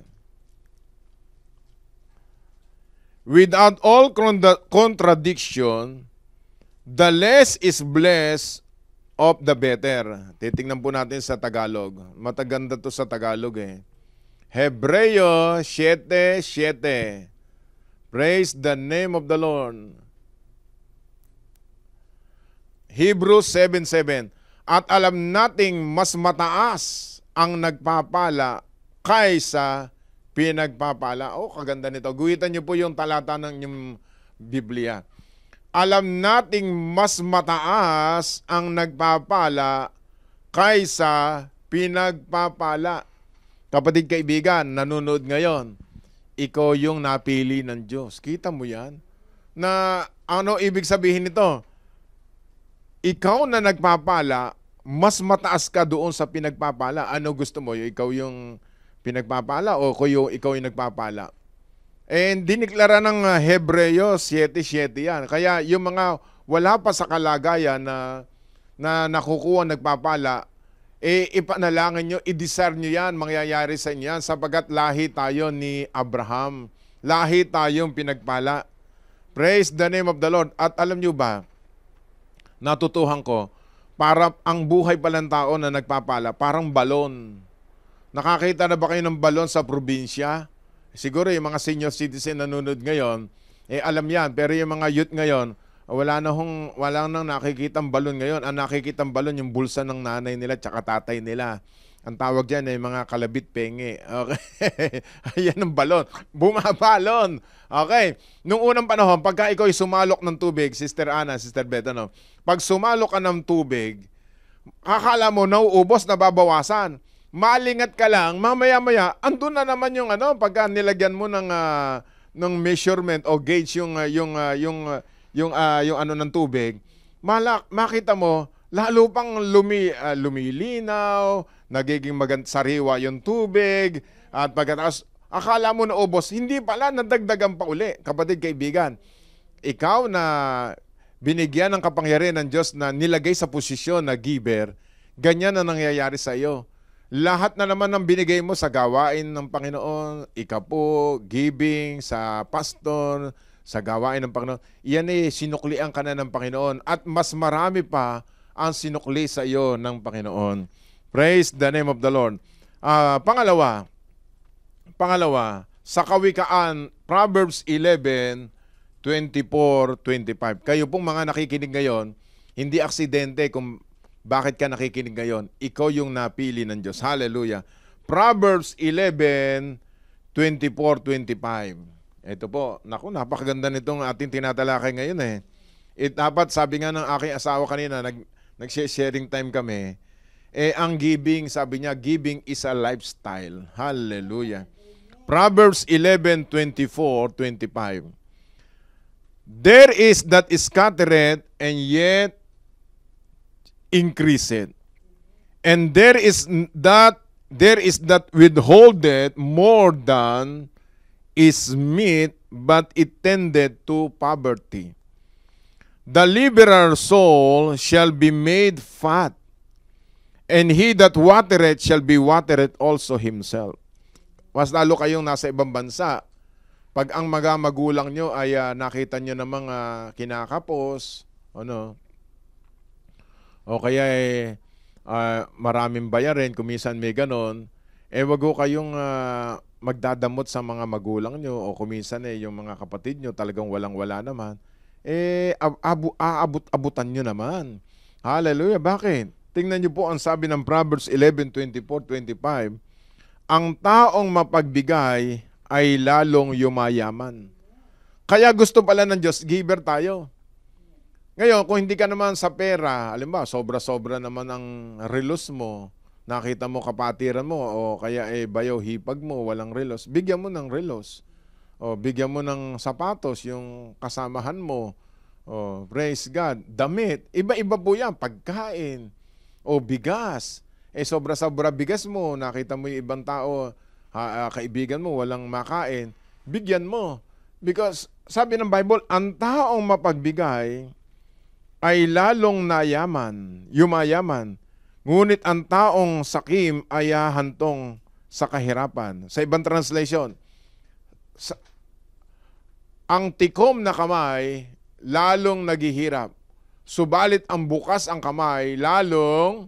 Without all contradiction, the less is blessed of the better. Titingnan po natin sa Tagalog. Mataganda to sa Tagalog eh. Hebreo seven seven. Praise the name of the Lord. Hebrews seven seven. At alam nating mas mataas ang nagpapala kaysa pinagpapala. Oh, kaganda nito. Guhitan niyo po yung talata ng yung Biblia. Alam nating mas mataas ang nagpapala kaysa pinagpapala. Kapatid kaibigan, nanonood ngayon, ikaw yung napili ng Diyos. Kita mo yan? Na ano ibig sabihin nito? Ikaw na nagpapala, mas mataas ka doon sa pinagpapala. Ano gusto mo? Ikaw yung pinagpapala o ikaw yung, ikaw yung nagpapala? And diniklara ng uh, Hebreo seven seven yan. Kaya yung mga wala pa sa kalagayan na, na nakukuha, nagpapala, eh ipanalangin nyo, i-desire nyo yan, mangyayari sa inyo yan, sapagkat lahi tayo ni Abraham. Lahi tayong pinagpala. Praise the name of the Lord. At alam nyo ba, natutuhan ko, para ang buhay palang tao na nagpapala, parang balon. Nakakita na ba kayo ng balon sa probinsya? Siguro yung mga senior citizen nanonood ngayon, eh alam yan. Pero yung mga youth ngayon, wala na hong, wala nang nakikitang balon ngayon. Ang nakikitang balon yung bulsa ng nanay nila tsaka tatay nila. Ang tawag dyan ay mga kalabit penge. Okay. Ayan ang balon. Bumabalon. Okay. Nung unang panahon, pagka ikaw ay sumalok ng tubig, Sister Ana, Sister Beth, ano, pag sumalok ka ng tubig, akala mo nauubos, nababawasan. Malingat ka lang, mamaya-maya, andun na naman yung ano, pagka nilagyan mo ng, uh, ng measurement o gauge yung, uh, yung, uh, yung, uh, yung, uh, yung ano ng tubig, malak, makita mo, lalo pang lumi, uh, lumilinaw, nagiging magand sariwa yung tubig, at pagkatapos, akala mo na ubos, hindi pala, nadagdagan pa uli. Kapatid, kaibigan, ikaw na binigyan ng kapangyarihan ng Diyos na nilagay sa posisyon na giver, ganyan na nangyayari sa iyo. Lahat na naman ng binigay mo sa gawain ng Panginoon, ikapo, giving, sa pastor, sa gawain ng Panginoon, iyan eh, sinuklian ka na ng Panginoon at mas marami pa ang sinukli sa iyo ng Panginoon. Praise the name of the Lord. Uh, pangalawa, pangalawa, sa Kawikaan, Proverbs eleven, twenty-four, twenty-five. Kayo pong mga nakikinig ngayon, hindi aksidente kung bakit ka nakikinig ngayon. Ikaw yung napili ng Diyos. Hallelujah. Proverbs eleven, twenty-four, twenty-five. Ito po, naku, napakaganda nitong ating tinatalakay ngayon eh. It, dapat, sabi nga ng aking asawa kanina, nag, nag-sharing time kami, eh, ang giving, sabi niya, giving is a lifestyle. Hallelujah. Proverbs eleven, twenty-four, twenty-five. There is that scattereth and yet increaseth. And there is that there is that withholdeth more than is meet, but it tendeth to poverty. The liberal soul shall be made fat, and he that watereth shall be watered also himself. Mas lalo kayong nasa ibang bansa, pag ang mga magulang nyo ay uh, nakita nyo ng mga kinakapos, ano, o kaya eh, uh, maraming bayarin, kumisan may ganon, eh wag ko kayong uh, magdadamot sa mga magulang nyo o kumisan eh yung mga kapatid nyo talagang walang-wala naman, eh abu, aabot-abutan nyo naman. Hallelujah. Bakit? Tingnan nyo po ang sabi ng Proverbs eleven, twenty-four, twenty-five, ang taong mapagbigay ay lalong yumayaman. Kaya gusto pala ng Diyos, giver tayo. Ngayon, kung hindi ka naman sa pera, alam ba, sobra-sobra naman ang relos mo, nakita mo kapatiran mo, o kaya eh bayaw hipag mo, walang relos, bigyan mo ng relos. O bigyan mo ng sapatos, yung kasamahan mo. O praise God. Damit, iba-iba po yan, pagkain. O bigas. Eh sobra-sobra bigas mo, nakita mo yung ibang tao, ha, kaibigan mo, walang makain, bigyan mo. Because sabi ng Bible, ang taong mapagbigay ay lalong nayaman, yumayaman. Ngunit ang taong sakim ay hahantong sa kahirapan. Sa ibang translation, sa, ang tikom na kamay lalong naghihirap. Subalit ang bukas ang kamay lalong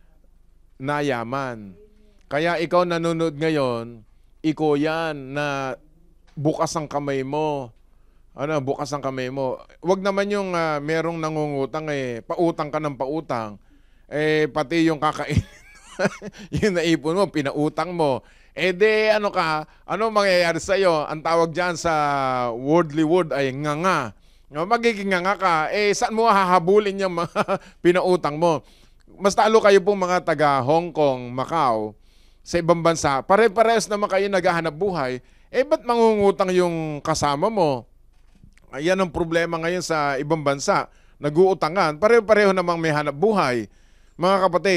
nayaman. Kaya ikaw nanonood ngayon, ikaw yan na bukas ang kamay mo. Ano, bukas ang kamay mo. Huwag naman yung uh, merong nangungutang eh, pautang ka ng pautang. Eh, pati yung kakain, yung naipon mo, pinautang mo. Eh de, ano ka, ano mangyayari sa'yo? Ang tawag dyan sa worldly word ay nganga. Magiging nganga ka, eh saan mo hahabulin yung mga pinautang mo? Mas talo kayo pong mga taga Hong Kong, Macau, sa ibang bansa, pare-pares naman kayo naghahanap buhay, eh ba't mangungutang yung kasama mo? Ayan ang problema ngayon sa ibang bansa. Nag-uutangan, pare-pareho namang may hanap buhay. Mga kapatid,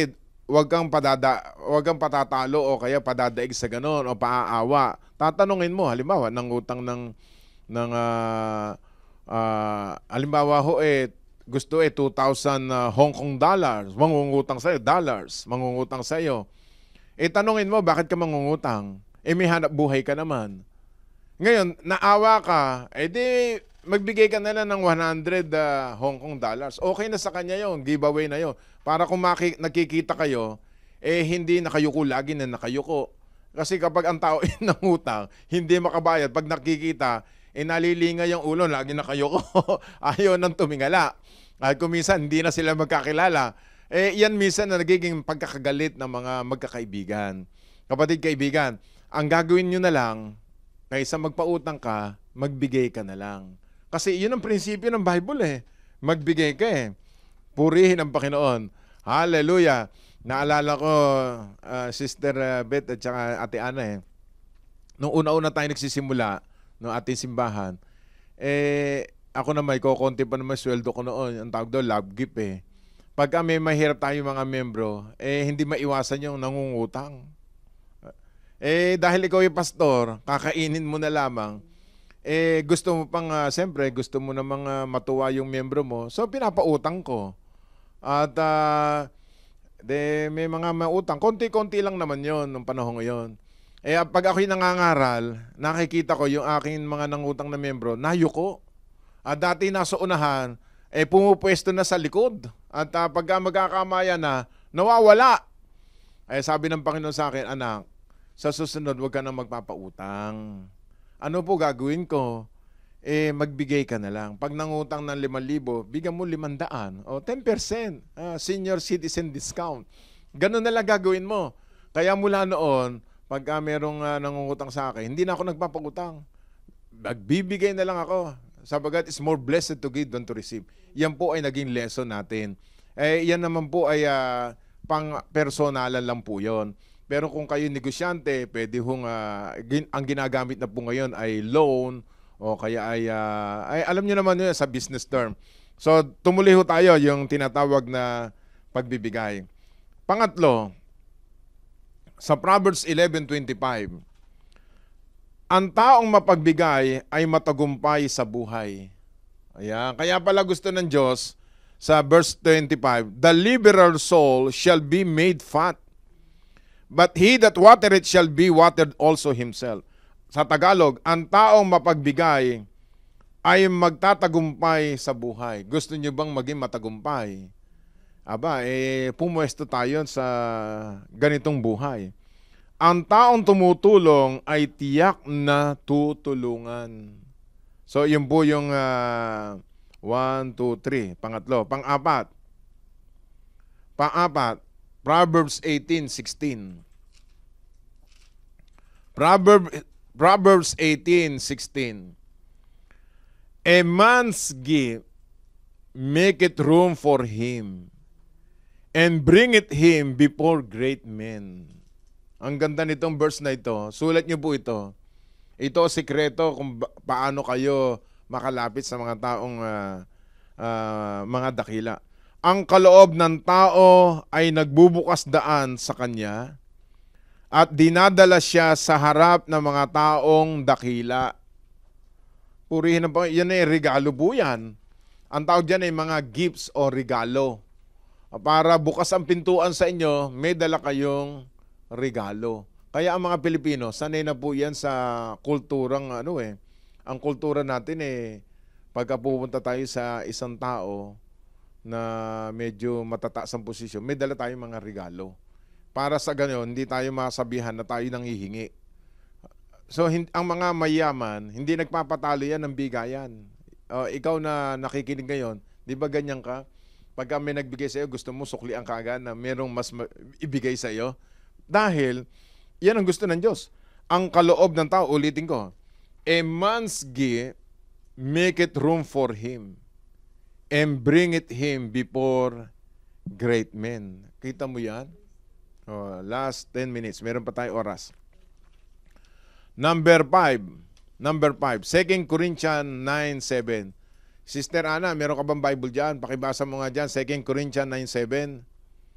wag kang padada, wag kang patatalo o kaya padadaig sa ganon o paaawa. Tatanungin mo, halimbawa, ng utang ng ng ah, ah, halimbawa ho eh gusto eh two thousand ah, Hong Kong dollars, mangungutang sa dollars, mangungutang sa iyo. Eh tanungin mo bakit ka mangungutang? Eh may hanap buhay ka naman. Ngayon, naawa ka, eh di magbigay ka na lang ng one hundred uh, Hong Kong dollars. Okay na sa kanya yon, giveaway na yon. Para kung maki- nakikita kayo, eh hindi nakayuko lagi na nakayuko. Kasi kapag ang tao ay nangutang, hindi makabayad. Pag nakikita, eh nalilinga yung ulo, lagi nakayuko. Ayaw nang tumingala. At kung minsan, hindi na sila magkakilala. Eh yan minsan na nagiging pagkakagalit ng mga magkakaibigan. Kapatid kaibigan, ang gagawin nyo na lang, kaysa magpautang ka, magbigay ka na lang. Kasi yun ang prinsipyo ng Bible eh. Magbigay ka eh. Purihin ang Panginoon. Hallelujah. Naalala ko, uh, Sister uh, Beth at saka Ate Ana eh. Nung una-una tayo nagsisimula, ng ating simbahan, eh, ako na may kukunti pa naman sweldo ko noon. Ang tawag doon, love gift eh. Pagka may mahirap tayo mga membro, eh, hindi maiwasan yung nangungutang. Eh, dahil ikaw yung pastor, kakainin mo na lamang, eh, gusto mo pang, uh, siyempre, gusto mo namang uh, matuwa yung membro mo. So, pinapautang ko. At, uh, de, may mga mautang. Konti-konti lang naman yon nung panahon ngayon. Eh, pag ako'y nangangaral, nakikita ko yung aking mga nangutang na membro, nayuko. At dati nasa unahan, eh, pumupwesto na sa likod. At uh, pagka magkakamaya na, nawawala. Eh, sabi ng Panginoon sa akin, anak, sa susunod, huwag ka nang magpapautang. Ano po gagawin ko? Eh, magbigay ka na lang. Pag nangutang ng limang libo, bigyan mo limang daan. O, ten percent. Uh, senior citizen discount. Ganun na lang gagawin mo. Kaya mula noon, pagka merong uh, nangungutang sa akin, hindi na ako nagpapautang. Magbibigay na lang ako. Sabagat, it's more blessed to give than to receive. Yan po ay naging lesson natin. Eh, yan naman po ay uh, pang-personalan lang po yon. Pero kung kayo negosyante, pwede hong, uh, gin- ang ginagamit na po ngayon ay loan o kaya ay, uh, ay alam nyo naman yun sa business term. So, tumuli ho tayo yung tinatawag na pagbibigay. Pangatlo, sa Proverbs eleven twenty-five, ang taong mapagbigay ay matagumpay sa buhay. Ayan. Kaya pala gusto ng Diyos sa verse twenty-five, the liberal soul shall be made fat, but he that watereth shall be watered also himself. Sa Tagalog, ang taong mapagbigay ay magtatagumpay sa buhay. Gusto niyo bang maging matagumpay? Aba, eh, pumuesto tayo sa ganitong buhay. Ang taong tumutulong ay tiyak na tutulungan. So, yun po yung uh, one, two, three. Pangatlo. Pang-apat. Pang-apat. Proverbs eighteen sixteen. Proverb, Proverbs eighteen sixteen. A man's gift maketh room for him, and bringeth him before great men. Ang ganda nitong verse na ito. Sulat niyo po ito. Ito ang sikreto kung paano kayo makalapit sa mga taong uh, uh, mga dakila. Ang kaloob ng tao ay nagbubukas daan sa kanya at dinadala siya sa harap ng mga taong dakila. Purihin na po, yan ay regalo po yan. Ang tawag dyan ay mga gifts o regalo. Para bukas ang pintuan sa inyo, may dala kayong regalo. Kaya ang mga Pilipino, sanay na po yan sa kulturang ano eh. Ang kultura natin eh, pagka pupunta tayo sa isang tao na medyo matataas ang posisyon, may dala tayong mga regalo. Para sa ganyan, hindi tayo masabihan na tayo nang hihingi. So, ang mga mayaman, hindi nagpapatalo yan ng bigayan. Uh, ikaw na nakikinig ngayon, di ba ganyan ka? Pagka may nagbigay sa'yo, gusto mo suklian ka agad na merong mas ibigay sa'yo. Dahil, yan ang gusto ng Diyos. Ang kaloob ng tao, ulitin ko, a man's gift maketh room for him, and bring it him before great men. Kita mo yan? Oh, last ten minutes. Meron pa tayo oras. Number five. Number five. Second Corinthians nine seven. Sister Ana, meron ka bang Bible dyan? Pakibasa mo nga dyan. Second Corinthians nine seven.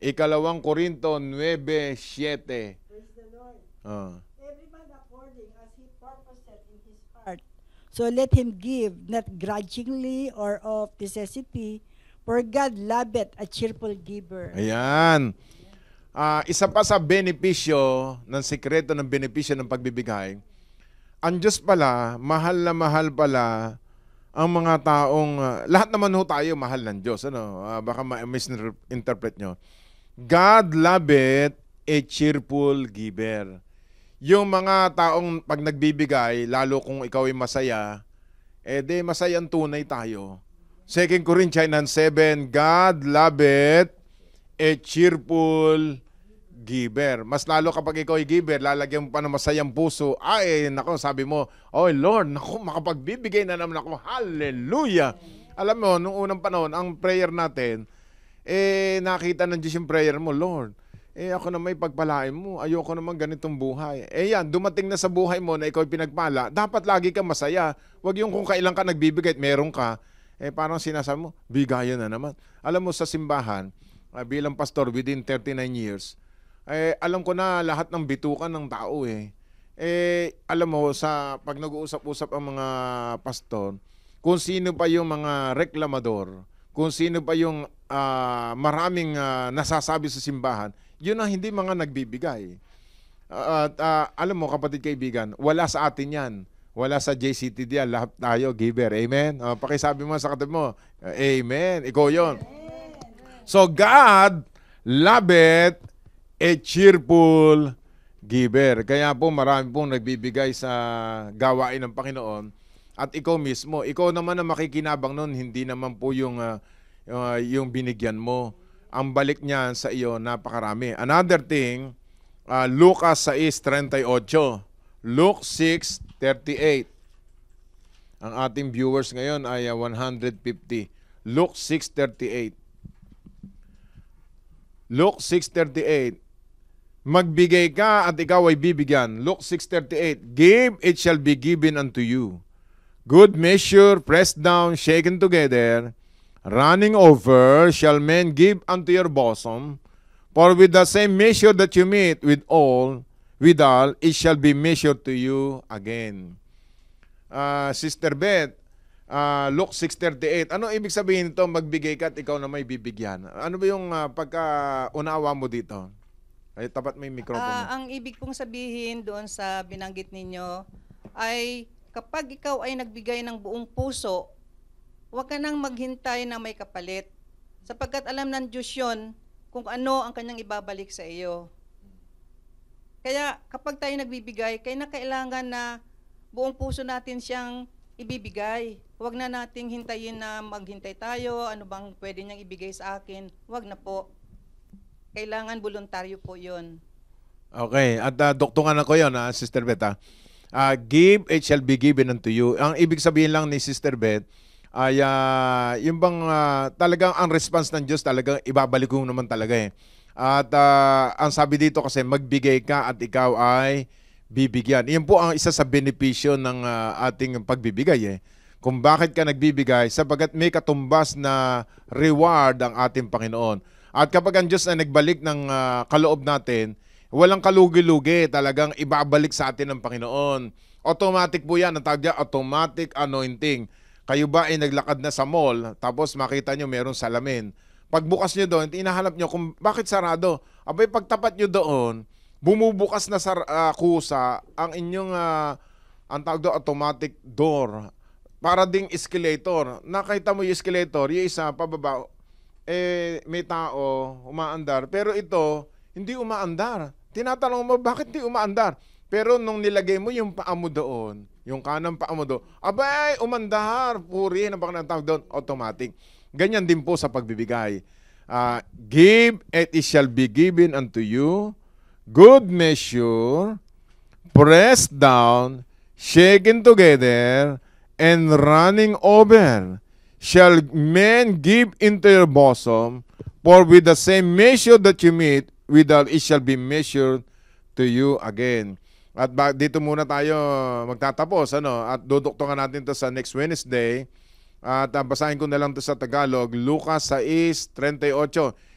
Ikalawang Korinto nine seven. Praise the Lord. Ah. Every man according as he purposeth in his heart. So let him give, not grudgingly or of necessity, for God loveth a cheerful giver. Ayan. Ah, isa pa sa benepisyo, ng sikreto ng benepisyo ng pagbibigay, ang Diyos pala, mahal na mahal pala ang mga taong, ah, lahat naman ho tayo mahal ng Diyos. Ano? Ah, baka ma-misinterpret nyo. God loveth a cheerful giver. Yung mga taong pag nagbibigay, lalo kung ikaw ay masaya, eh de masayang tunay tayo. Second Corinthians seven, God loveth a cheerful giver. Mas lalo kapag ikaw ay giver, lalagyan mo pa ng masayang puso. Ay, nako, sabi mo, oh Lord, nako, makapagbibigay na naman ako. Hallelujah! Alam mo, nung unang panahon, ang prayer natin, eh, nakita ng Diyos yung prayer mo, Lord, eh, ako na may pagpalain mo. Ayoko naman ganitong buhay. Eh, yan, dumating na sa buhay mo na ikaw ay pinagpala, dapat lagi kang masaya. Huwag yung kung kailan ka nagbibigay at meron ka, eh, parang sinasabi mo, bigayan na naman. Alam mo, sa simbahan, uh, bilang pastor within thirty-nine years, eh, alam ko na lahat ng bitukan ng tao eh. Eh, alam mo, sa pag nag-uusap-usap ang mga pastor, kung sino pa yung mga reklamador, kung sino pa yung uh, maraming uh, nasasabi sa simbahan, yun ang hindi mga nagbibigay. Uh, at uh, alam mo, kapatid kaibigan, wala sa atin yan. Wala sa J C T D yan. Lahat tayo, giver. Amen? Uh, pakisabi mo sa katabi mo, uh, Amen. Ikaw yun. So, God loveth a cheerful giver. Kaya po marami pong nagbibigay sa gawain ng Panginoon. At ikaw mismo, ikaw naman ang makikinabang nun, hindi naman po yung, uh, uh, yung binigyan mo. Ang balik niya sa iyo, napakarami. Another thing, uh, Lucas six thirty-eight. Luke six thirty-eight. Ang ating viewers ngayon ay uh, one hundred fifty. Luke six thirty-eight. Luke six thirty-eight. Magbigay ka at ikaw ay bibigyan. Luke six thirty-eight. Give, it shall be given unto you. Good measure, pressed down, shaken together, running over, shall men give unto your bosom. For with the same measure that you meet with all, withal, it shall be measured to you again. Uh, Sister Beth, uh, Luke six thirty-eight. Ano ibig sabihin nito, magbigay ka at ikaw na may bibigyan? Ano ba yung uh, pagka-unawa mo dito? Ay, tapat may microphone. Uh, ang ibig pong sabihin doon sa binanggit ninyo ay kapag ikaw ay nagbigay ng buong puso, huwag ka nang maghintay na may kapalit. Sapagkat alam ng Diyos yun kung ano ang kanyang ibabalik sa iyo. Kaya kapag tayo nagbibigay, kaya na kailangan na buong puso natin siyang ibibigay. Huwag na nating hintayin na maghintay tayo, ano bang pwede niyang ibigay sa akin. Huwag na po. Kailangan voluntaryo po yun. Okay. At uh, doktungan ako yun, uh, Sister Beth. Uh, uh, give, it shall be given unto you. Ang ibig sabihin lang ni Sister Beth, ay uh, yung bang uh, talagang ang response ng Diyos, talagang ibabalik ko naman talaga eh. At uh, ang sabi dito kasi, magbigay ka at ikaw ay bibigyan. Iyan po ang isa sa benepisyo ng uh, ating pagbibigay eh. Kung bakit ka nagbibigay, sapagat may katumbas na reward ang ating Panginoon. At kapag ang Diyos na nagbalik ng uh, kaloob natin, walang kalugi-lugi, talagang ibabalik sa atin ng Panginoon. Automatic po yan, ang tawag niya, automatic anointing. Kayo ba ay naglakad na sa mall, tapos makita nyo meron salamin. Pagbukas nyo doon, inahanap nyo kung bakit sarado. Abay, pagtapat nyo doon, bumubukas na sa uh, kusa ang inyong, uh, ang tawag doon, automatic door. Para ding escalator. Nakita mo yung escalator, yung isa, pababa, eh, may tao, umaandar. Pero ito, hindi umaandar. Tinatanong mo, bakit hindi umaandar? Pero nung nilagay mo yung paa mo doon, yung kanang paa mo doon, abay, umandar. Puri, na baka natawag doon, automatic. Ganyan din po sa pagbibigay. Uh, give, and it shall be given unto you. Good measure, pressed down, shaken together, and running over, shall men give into your bosom, for with the same measure that you meet, withal it shall be measured to you again. At dito muna tayo magtatapos, ano? At duduktungan natin to sa next Wednesday. At uh, basahin ko na lang to sa Tagalog, Lucas six thirty-eight.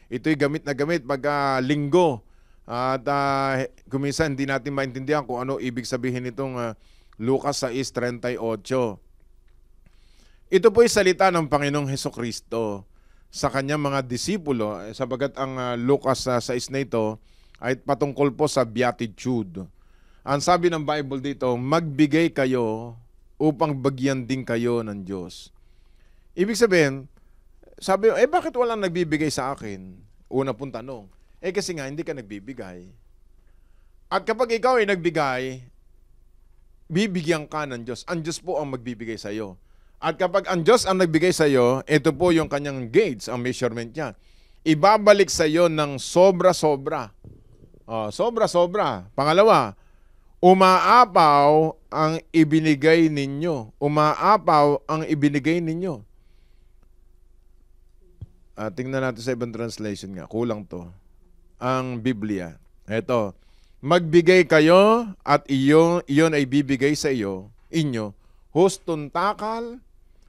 Ito'y gamit na gamit pag ah, linggo. At uh, kuminsan hindi natin maintindihan kung ano ibig sabihin nitong uh, Lucas six thirty-eight. Ito po'y salita ng Panginoong Hesukristo sa kanyang mga disipulo, eh, sabagat ang uh, Lucas uh, six na ito ay patungkol po sa beatitude. Ang sabi ng Bible dito, magbigay kayo upang bagyan din kayo ng Diyos. Ibig sabihin, sabi, eh bakit walang nagbibigay sa akin? Una pong tanong. Eh kasi nga, hindi ka nagbibigay. At kapag ikaw ay nagbigay, bibigyan ka ng Diyos. Ang Diyos po ang magbibigay sa iyo. At kapag ang Diyos ang nagbigay sa iyo, ito po yung kanyang gauge, ang measurement niya. Ibabalik sa iyo ng sobra-sobra. Oh, sobra-sobra. Pangalawa, umaapaw ang ibinigay ninyo. Umaapaw ang ibinigay ninyo. Uh, tingnan natin sa ibang translation nga. Kulang to. Ang Biblia. Ito, magbigay kayo at iyon, iyon ay bibigay sa iyo, inyo, hustong takal,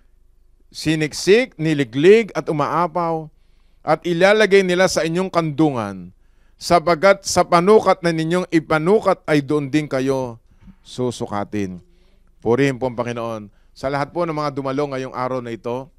siniksik, niliglig at umaapaw, at ilalagay nila sa inyong kandungan, sapagat sa panukat na ninyong ipanukat ay doon din kayo susukatin. Purihin po ang Panginoon. Sa lahat po ng mga dumalo ngayong araw na ito,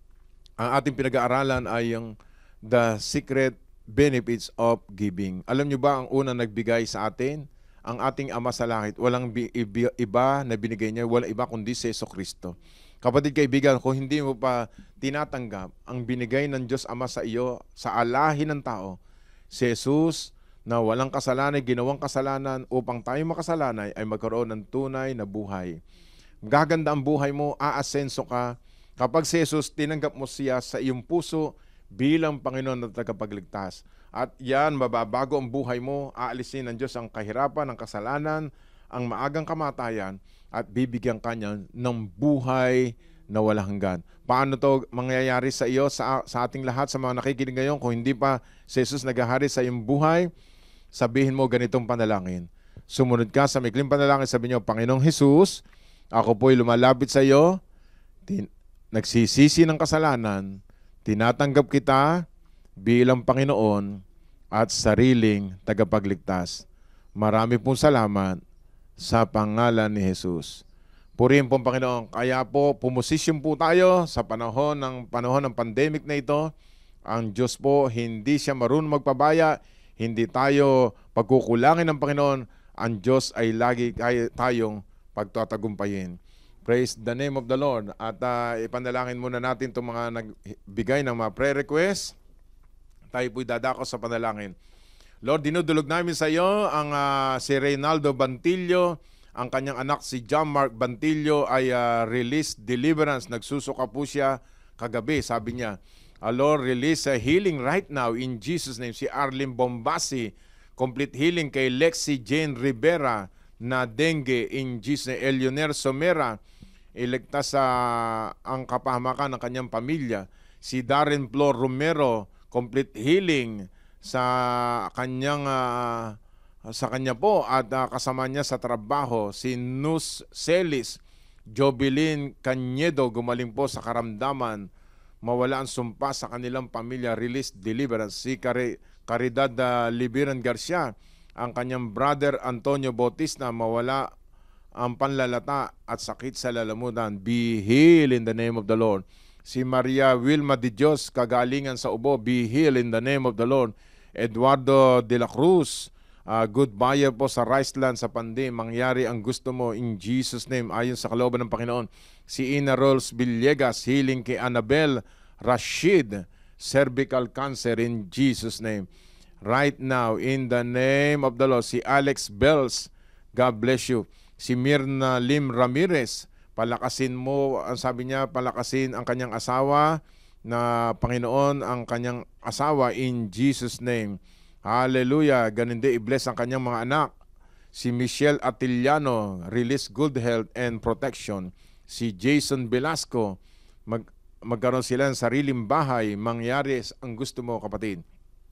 ang ating pinag-aaralan ay yung the secret benefits of giving. Alam nyo ba ang unang nagbigay sa atin? Ang ating Ama sa langit. Walang iba na binigay niya, wala iba kundi si Jesucristo. Kapatid kaibigan, kung hindi mo pa tinatanggap ang binigay ng Diyos Ama sa iyo, sa alahin ng tao, si Jesus na walang kasalanan, ginawang kasalanan upang tayo makasalanay ay magkaroon ng tunay na buhay. Gaganda ang buhay mo, aasenso ka. Kapag si Jesus, tinanggap mo siya sa iyong puso bilang Panginoon at tagapagligtas. At yan, mababago ang buhay mo, aalisin ng Diyos ang kahirapan, ang kasalanan, ang maagang kamatayan, at bibigyan ka niya ng buhay na walang hanggan. Paano to mangyayari sa iyo, sa, sa ating lahat, sa mga nakikinig ngayon, kung hindi pa si Jesus naghahari sa iyong buhay, sabihin mo ganitong panalangin. Sumunod ka sa maikling panalangin, sabi niyo, Panginoong Jesus, ako po'y lumalapit sa iyo, tin- nagsisisi ng kasalanan, tinatanggap kita bilang Panginoon at sariling tagapagligtas. Marami pong salamat sa pangalan ni Jesus. Purihin po Panginoon. Kaya po, pumosisyon po tayo sa panahon ng panahon ng pandemic na ito. Ang Diyos po, hindi siya marunong magpabaya. Hindi tayo pagkukulangin ng Panginoon. Ang Diyos ay lagi tayong pagtatagumpayin. Praise the name of the Lord. At uh, ipanalangin muna natin itong mga nagbigay ng mga prayer request. Tayo po'y dadako sa panalangin. Lord, dinudulog namin sa iyo ang uh, si Reynaldo Bantillo, ang kanyang anak si John Mark Bantillo ay uh, release deliverance. Nagsusuka po siya kagabi, sabi niya. Uh, Lord, release uh, healing right now in Jesus' name. Si Arlene Bombasi, complete healing kay Lexi Jane Rivera na dengue in Jesus' name. Eleonor Somera, iligtas sa uh, ang kapahamakan ng kanyang pamilya. Si Darren Flor Romero, complete healing sa kanyang uh, sa kanya po at uh, kasama niya sa trabaho. Si Nus Celis, Jobilin Cañedo, gumaling po sa karamdaman, mawala ang sumpa sa kanilang pamilya, release deliverance. Si Cari Caridad uh, Libiran Garcia, ang kanyang brother Antonio Bautista, mawala ang panlalata at sakit sa lalamunan, be healed in the name of the Lord. Si Maria Wilma de Dios, kagalingan sa ubo, be healed in the name of the Lord. Eduardo de la Cruz, uh, good buyer po sa Riceland sa Pandi, mangyari ang gusto mo in Jesus' name, ayon sa kalooban ng Panginoon. Si Ina Rolls Villegas, healing kay Annabel Rashid, cervical cancer in Jesus' name. Right now, in the name of the Lord. Si Alex Bells, God bless you. Si Mirna Lim Ramirez, palakasin mo, ang sabi niya, palakasin ang kanyang asawa na Panginoon, ang kanyang asawa in Jesus' name. Hallelujah. Ganun din, i-bless ang kanyang mga anak. Si Michelle Atiliano, release good health and protection. Si Jason Velasco, mag magkaroon sila ng sariling bahay, mangyari ang gusto mo, kapatid.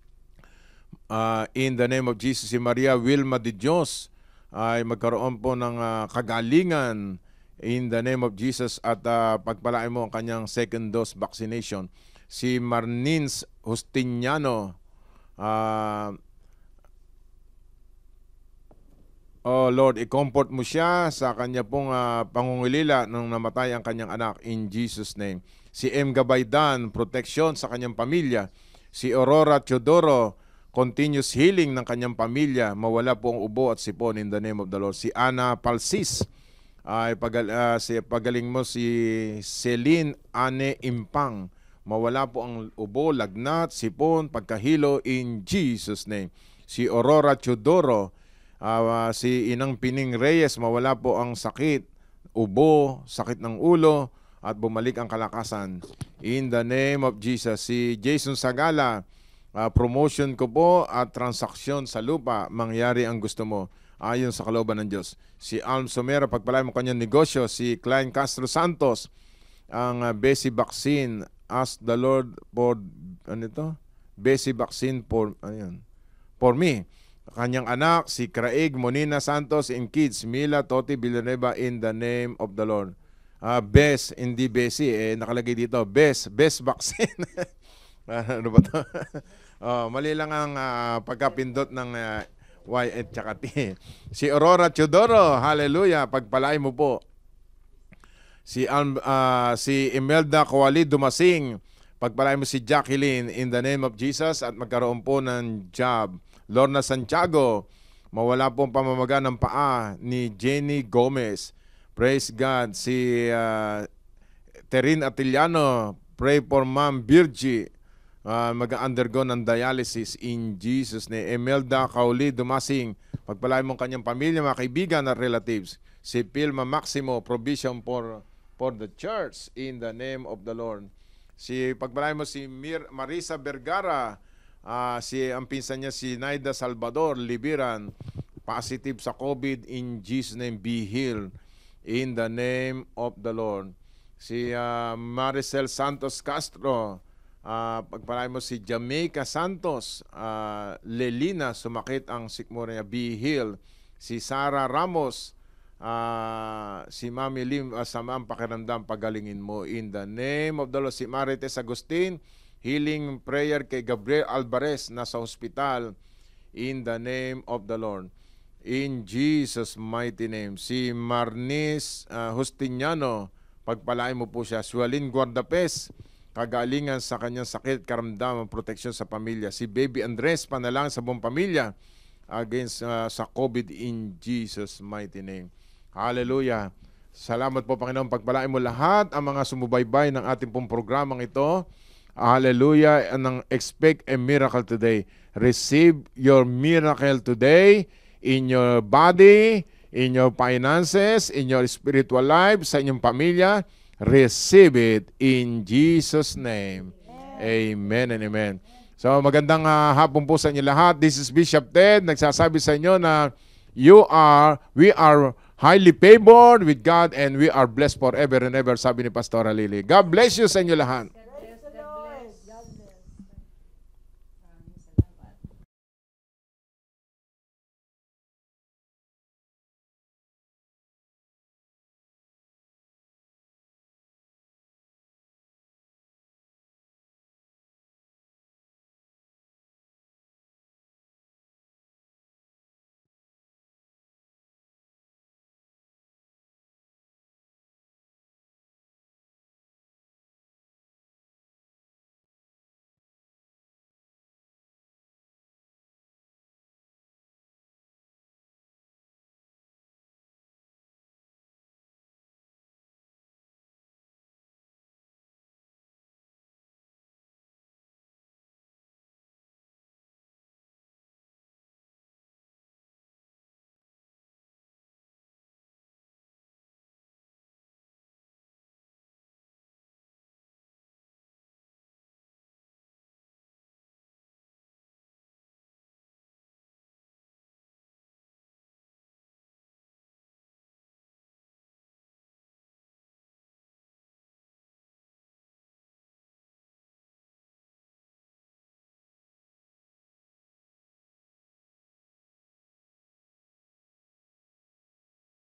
Uh, in the name of Jesus, si Maria Wilma de Dios ay magkaroon po ng uh, kagalingan in the name of Jesus at uh, pagpalain mo ang kanyang second dose vaccination. Si Marnins Justiniano, Ah, oh Lord, i-comfort mo siya sa kanya pong uh, pangungulila nung namatay ang kanyang anak in Jesus name. Si M. Gabaydan, protection sa kanyang pamilya. Si Aurora Teodoro, continuous healing ng kanyang pamilya. Mawala po ang ubo at sipon in the name of the Lord. Si Ana Palsis, ay pagal, uh, si, pagaling mo si Celine Ane Impang. Mawala po ang ubo, lagnat, sipon, pagkahilo in Jesus name. Si Aurora Teodoro, Uh, si Inang Pining Reyes, mawala po ang sakit, ubo, sakit ng ulo, at bumalik ang kalakasan. In the name of Jesus. Si Jason Sagala, uh, promotion ko po at transaksyon sa lupa, mangyari ang gusto mo, ayon sa kalooban ng Diyos. Si Alm Somera, pagpalay mo kanyang negosyo. Si Klein Castro Santos, ang uh, Besi vaccine, ask the Lord for, ano ito? Besi vaccine for, ayan, for me. Kanyang anak, si Craig Monina Santos and kids, Mila Toti Villanueva in the name of the Lord. Uh, best, hindi Besi, eh, nakalagay dito, best, best vaccine. Ano ba ito? Oh, mali lang ang uh, pagkapindot ng uh, Y at saka T. Si Aurora Teodoro, hallelujah, pagpalay mo po. Si, um, uh, si Imelda Kawali Dumasing, pagpalay mo si Jacqueline in the name of Jesus at magkaroon po ng job. Lorna Santiago, mawala pong pamamaga ng paa ni Jenny Gomez. Praise God. Si uh, Terin Atiliano, pray for Ma'am Virgie, uh, mag-undergo ng dialysis in Jesus name. Emelda Kauli Dumasing, pagpalay mong kanyang pamilya, mga kaibigan at relatives. Si Pilma Maximo, provision for, for the church in the name of the Lord. Si pagpalay mo si Mir Marisa Vergara, Uh, si ang pinsan niya si Naida Salvador Libiran, positive sa COVID in Jesus name, be healed in the name of the Lord. Si uh, Maricel Santos Castro, uh, pagpalay mo si Jamaica Santos, uh, Lelina, sumakit ang sikmura niya, be healed. Si Sara Ramos, uh, si Mami Lim, uh, sama ang pakiramdam, pagalingin mo in the name of the Lord. Si Marites Agustin, healing prayer kay Gabriel Alvarez na sa hospital in the name of the Lord. In Jesus' mighty name. Si Marnis uh, Justiniano, pagpalain mo po siya. Sualin Guardapes, kagalingan sa kanyang sakit, karamdaman, proteksyon sa pamilya. Si Baby Andres, panalangin sa buong pamilya against uh, sa COVID in Jesus' mighty name. Hallelujah. Salamat po, Panginoon. Pagpalain mo lahat ang mga sumubaybay ng ating pong programang ito. Hallelujah. And expect a miracle today. Receive your miracle today in your body, in your finances, in your spiritual life, sa inyong pamilya. Receive it in Jesus' name. Amen and amen. So magandang uh, hapon po sa inyo lahat. This is Bishop Ted. Nagsasabi sa inyo na you are, we are highly favored with God and we are blessed forever and ever, sabi ni Pastora Lily. God bless you sa inyo lahat.